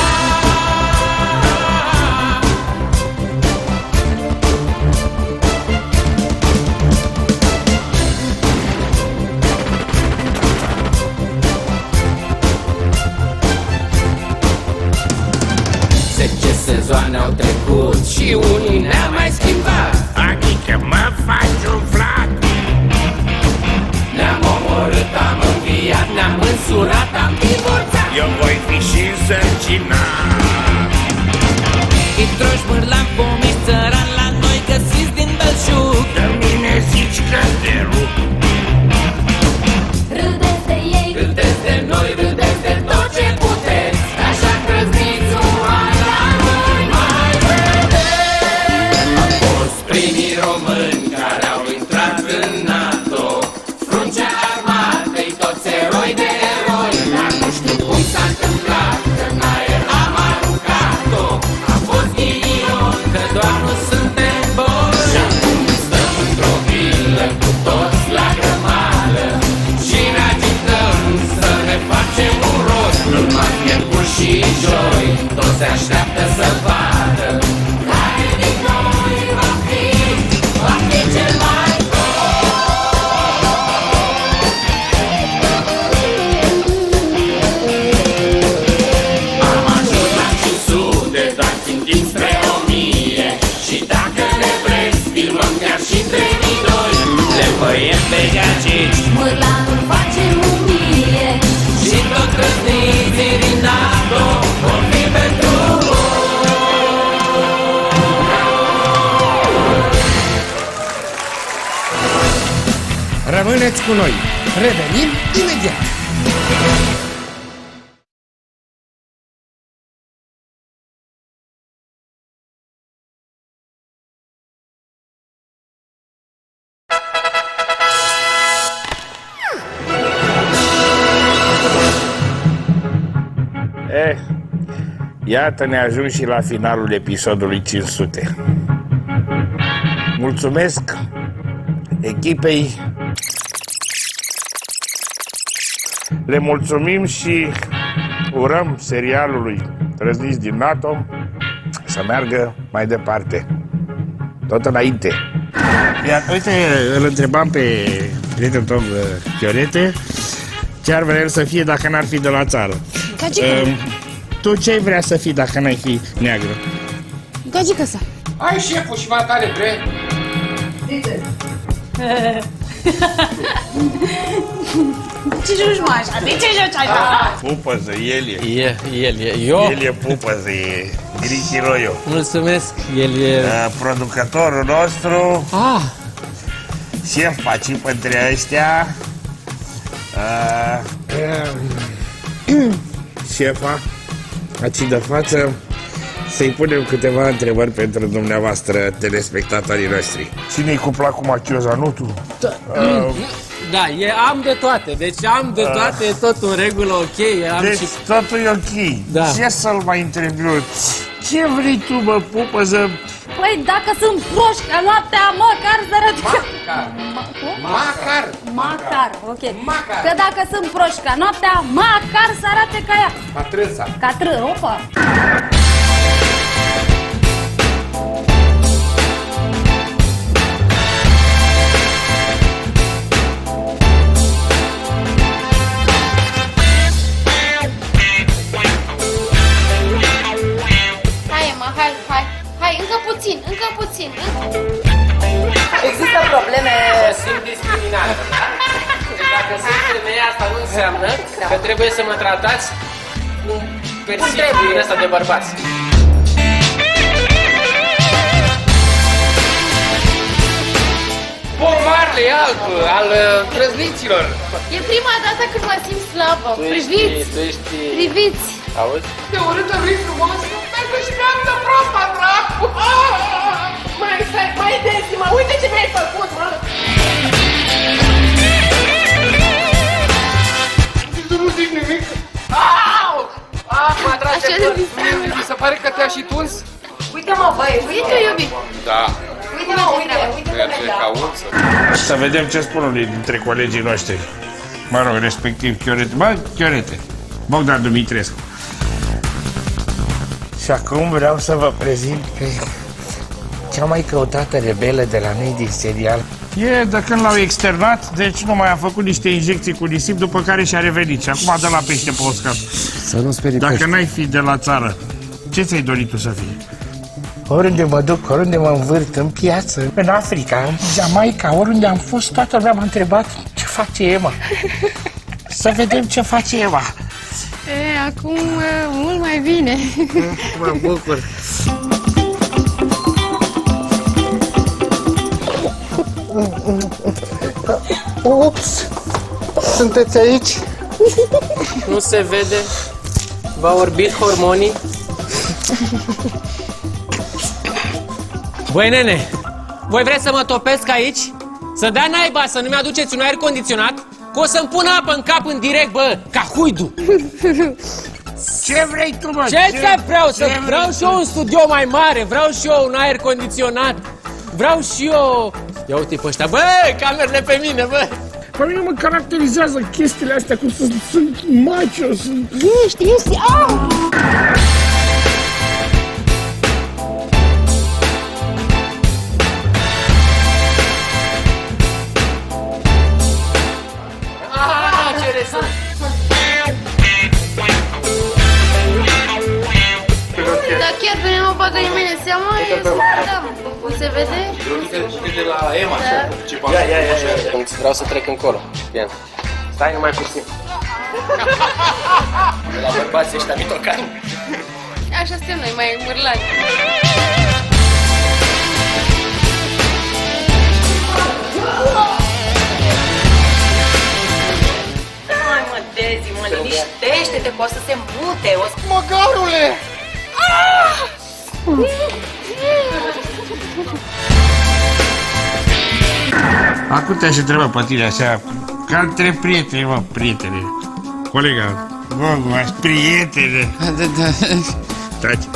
Zece sezoane au trecut și unii ne-am mai schimbat. Adică mă faci umflat. Ne-am omorât, am înviat, ne-am însurat, am divorțat. Eu voi fi și însărcinat. Introși mârlan, pomiști, țăran la noi găsiți din belșug. De mine zici că te rup. Râdeți de ei, Râdeți de noi, râdeți de tot ce puteți. Așa crăzniți un an la noi mai vedeți. Am fost primii români care au intrat în NATO, Fruncea armatei, toți eroi de eroi. Dar nu știu cum s-a întâmplat, că în aer am aruncat-o. A fost ghinion, că doar nu suntem buni. Și acum stăm într-o vilă cu toți la grămadă și ne agităm să ne facem un rost. Numai miercuri și joi, toți se așteaptă să vadă care din noi va fi, va fi cel mai Am ajuns la cinci sute, dar țintim spre o mie. Și dacă ne vreți, filmăm chiar și trei doi. Le băiem pe gagici mârlanul face mumie. și tot crăzniții din NATO vor fi pentru Rămâneți cu noi. Revenim imediat. Eh, iată ne ajung și la finalul episodului cinci sute. Mulțumesc echipei. Le mulțumim și urăm serialului Trăzniți din NATO să meargă mai departe. Tot înainte. Iar, uite, îl întrebam pe prietenul tău, Chiorete, ce ar vrea el să fie dacă n-ar fi de la țară. Gagică. Uh, tu ce ai vrea să fii dacă n-ai fi neagră? Gagică sa. Ai șeful și va tare, bre. Ce joci, mă, așa? De ce joci așa? Pupăză, el e. E, el e. Eu? El e pupăză, e Grichi Royo. Mulțumesc, el e... Uh, producătorul nostru. Ah. Șef, faci între ăștia. Uh, șefa, aici de față, să-i punem câteva întrebări pentru dumneavoastră, telespectatorii noștri. Cine-i cuplat cu machioza, nu tu? Da, uh, da e, am de toate, deci am de toate, e tot în regulă, ok. Am deci și... totul e ok. Da. Ce să-l mai întrebi eu? Ce vrei tu, bă, pupăză? Păi, dacă sunt proști ca noaptea, măcar să arăt ca... Macar. Macar, ok. Macar. Că dacă sunt proști ca noaptea, măcar să arate ca ea. Ca trânsa. Ca tră, opa. înseamnă că trebuie să mă tratați cu persificul din ăsta de bărbați. Bob Marley alb, al uh, trăzniților. E prima dată când mă simt slabă. Priviți! Tu ești... Priviți! Auzi? De urâtă nu-i frumoasă, pentru și mi-am dă prosta, dracu! Mai stai, mai Desi, mă, uite ce mi-ai făcut, mă! Nu zic nimic! Au! Ah, m-a tras de tot! Mi se pare că te-a și tuns? Uite mă, băi, uite, iubi! Da. Uite mă, uite, uite Merge ca urță. Să vedem ce spun unii dintre colegii noștri. Mă rog, respectiv Chiorete. Bă, Chiorete, Bogdan Dumitrescu. Și acum vreau să vă prezint pe cea mai căutată rebelă de la noi din serial. E de când l-au externat, deci nu mai a făcut niște injecții cu nisip, după care și-a revenit. Și acum dă la pește pe uscat. Să nu sperii Dacă pește. n-ai fi de la țară, ce ți-ai dorit tu să fii? Oriunde mă duc, oriunde mă învârt, în piață, în Africa, în Jamaica, oriunde am fost, toată lumea m-a întrebat ce face Emma. Să vedem ce face Emma. E, acum e, mult mai bine. Mă bucur. Ups! Sunteți aici? Nu se vede. V-au orbit hormonii. Băi, nene, voi vreți să mă topesc aici? Să dea naiba să nu mi-aduceți un aer condiționat? Că o să-mi pun apă în cap în direct, bă, ca huidu. Ce vrei tu, mă? Ce, ce vreau? Să ce vreau și eu un studio mai mare, vreau și eu un aer condiționat, vreau și eu... Ia uite pe ăștia, bă, camerele pe mine, bă. Pe mine mă caracterizează chestiile astea, cum sunt, sunt macho, sunt... Ești, ești, au! Ah, ce resort! Dar chiar pe mine mă bagă nimeni în seamă, e da, cum se vede? De la Emma. Da. Ia, ia, ia, ia. Vreau să trec încolo. Bine. Stai numai puțin. De la bărbații ăștia mitocani. Așa suntem noi, mai mârlani. Hai mă, Dezi, mă, liniștește-te, că o să se mute, o să... Măgarule! Acum te-aș întreba pe tine așa, ca între prieteni, mă, prietene. Colega, bă, mă, prietene. Da, da. Taci.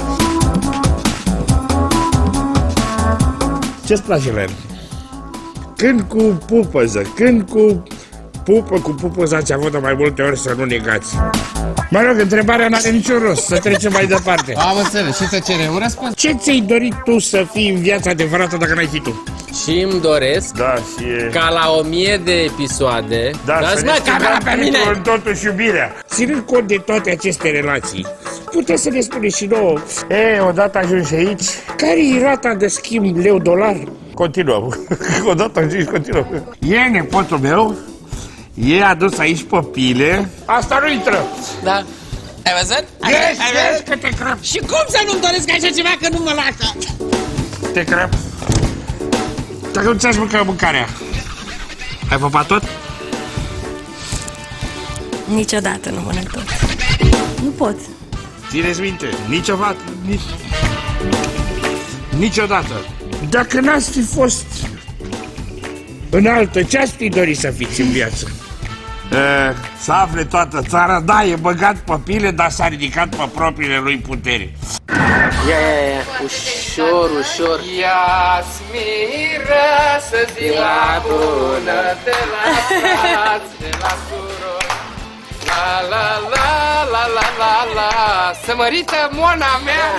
Ce-ți place la el? Când cu pupăză, când cu pupă, cu pupăză ați avut de mai multe ori să nu negați. Mă rog, întrebarea n-are niciun rost, să trecem mai departe. Am înțeles, și să cerem un răspuns. Ce ți-ai dorit tu să fii în viața adevărată dacă n-ai fi tu? Și îmi doresc da, și e... ca la o mie de episoade, da, dați mă camera pe mine! În totuși iubirea. Ținând cont de toate aceste relații, puteți să ne spuneți și nouă, e, odată ajungi aici, care-i rata de schimb leu-dolar? Continuăm. Odată ajungi, continuăm. E nepotul meu, e adus aici pe pile. Asta nu intră. Da. Ai văzut? Ai, Yes, ai yes, văzut? că te crăp. Și cum să nu-mi doresc așa ceva că nu mă lasă? Te crăp. Dacă nu ți-aș mânca mâncarea. Ai păpat tot? Niciodată nu mănânc tot. Nu pot. Țineți minte, niciodată, nici... niciodată. Dacă n-ați fi fost înaltă, ce ați fi dorit să fiți în viață? E, să afle toată țara, da, e băgat pe pile, dar s-a ridicat pe propriile lui puteri. Ia, ia, ia, ușor, ușor. Ia smiră să zi la bună de la frați, de la surori. La, la, la, la, la, la, la, să mărită mona mea!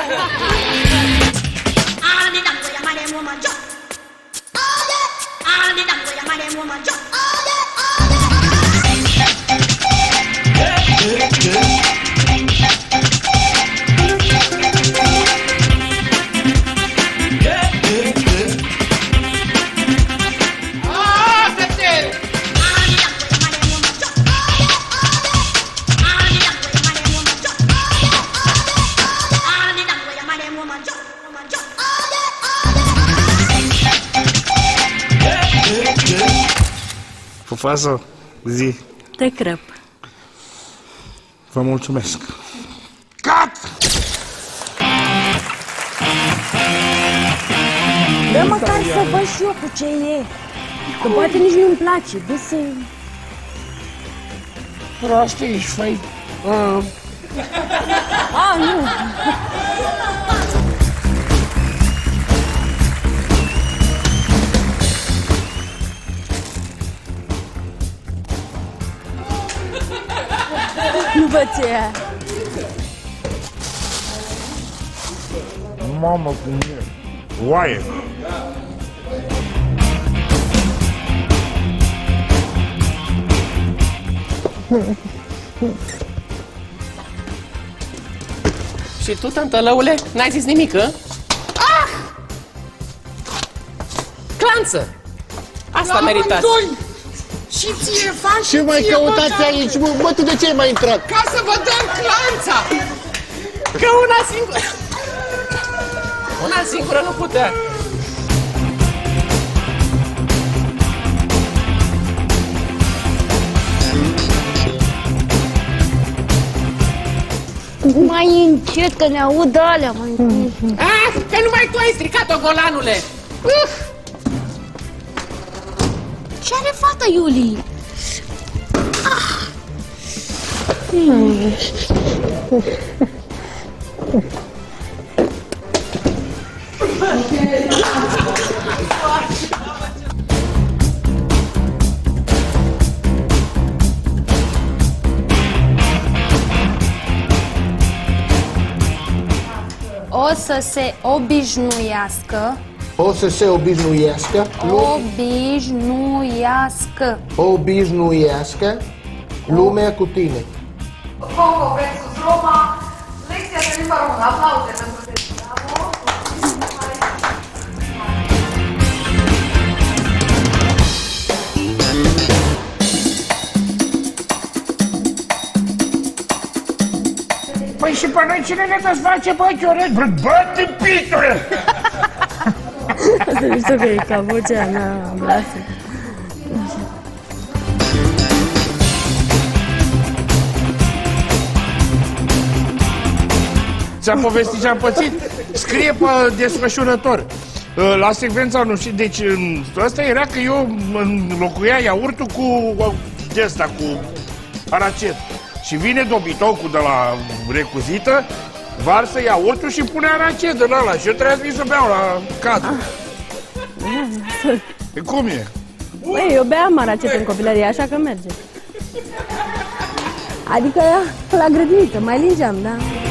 Pufoasă, zi. Te crăp. Vă mulțumesc. Cut! Dă măcar să văd și eu cu ce e. Că poate nici nu-mi place. Dă să... Proastă ești, făi. Uh. A, nu. Nu văd ce e aia. Mamă, cum e. Oaie. Și tu, tantălăule, n-ai zis nimic, a? Ah! Clanță! Asta meritați. Și ție faci Ce mai căutați aici, mă? Mă, tu de ce ai mai intrat? Ca să vă dăm clanța! Că una singură... Una singură nu putea. Mai încet, că ne aud alea, mai încet. Ah, că numai tu ai stricat-o, golanule! Uh! Ce are fata, Iuli? Ah. O să se obișnuiască. O să se obișnuiască. Obișnuiască. Obișnuiască lumea cu tine. Congo versus Roma, lecția de limba română. Aplauze pentru tine. Păi și pe noi cine ne desface, bă, Chioret? Bă, bă, pitule! Asta nu știu că e ca vocea mea, glasul. Ți-am povestit ce-am pățit? Scrie pe desfășurător. La secvența, nu știu, deci ăsta era că eu înlocuia iaurtul cu de ăsta, cu aracet. Și vine dobitocul de la recuzită, varsă iaurtul și pune aracet din ăla. Și eu trebuie să beau la cadru. E cum e? Băi, eu beam aracet în copilărie, așa că merge. Adică la grădiniță, mai lingeam, da?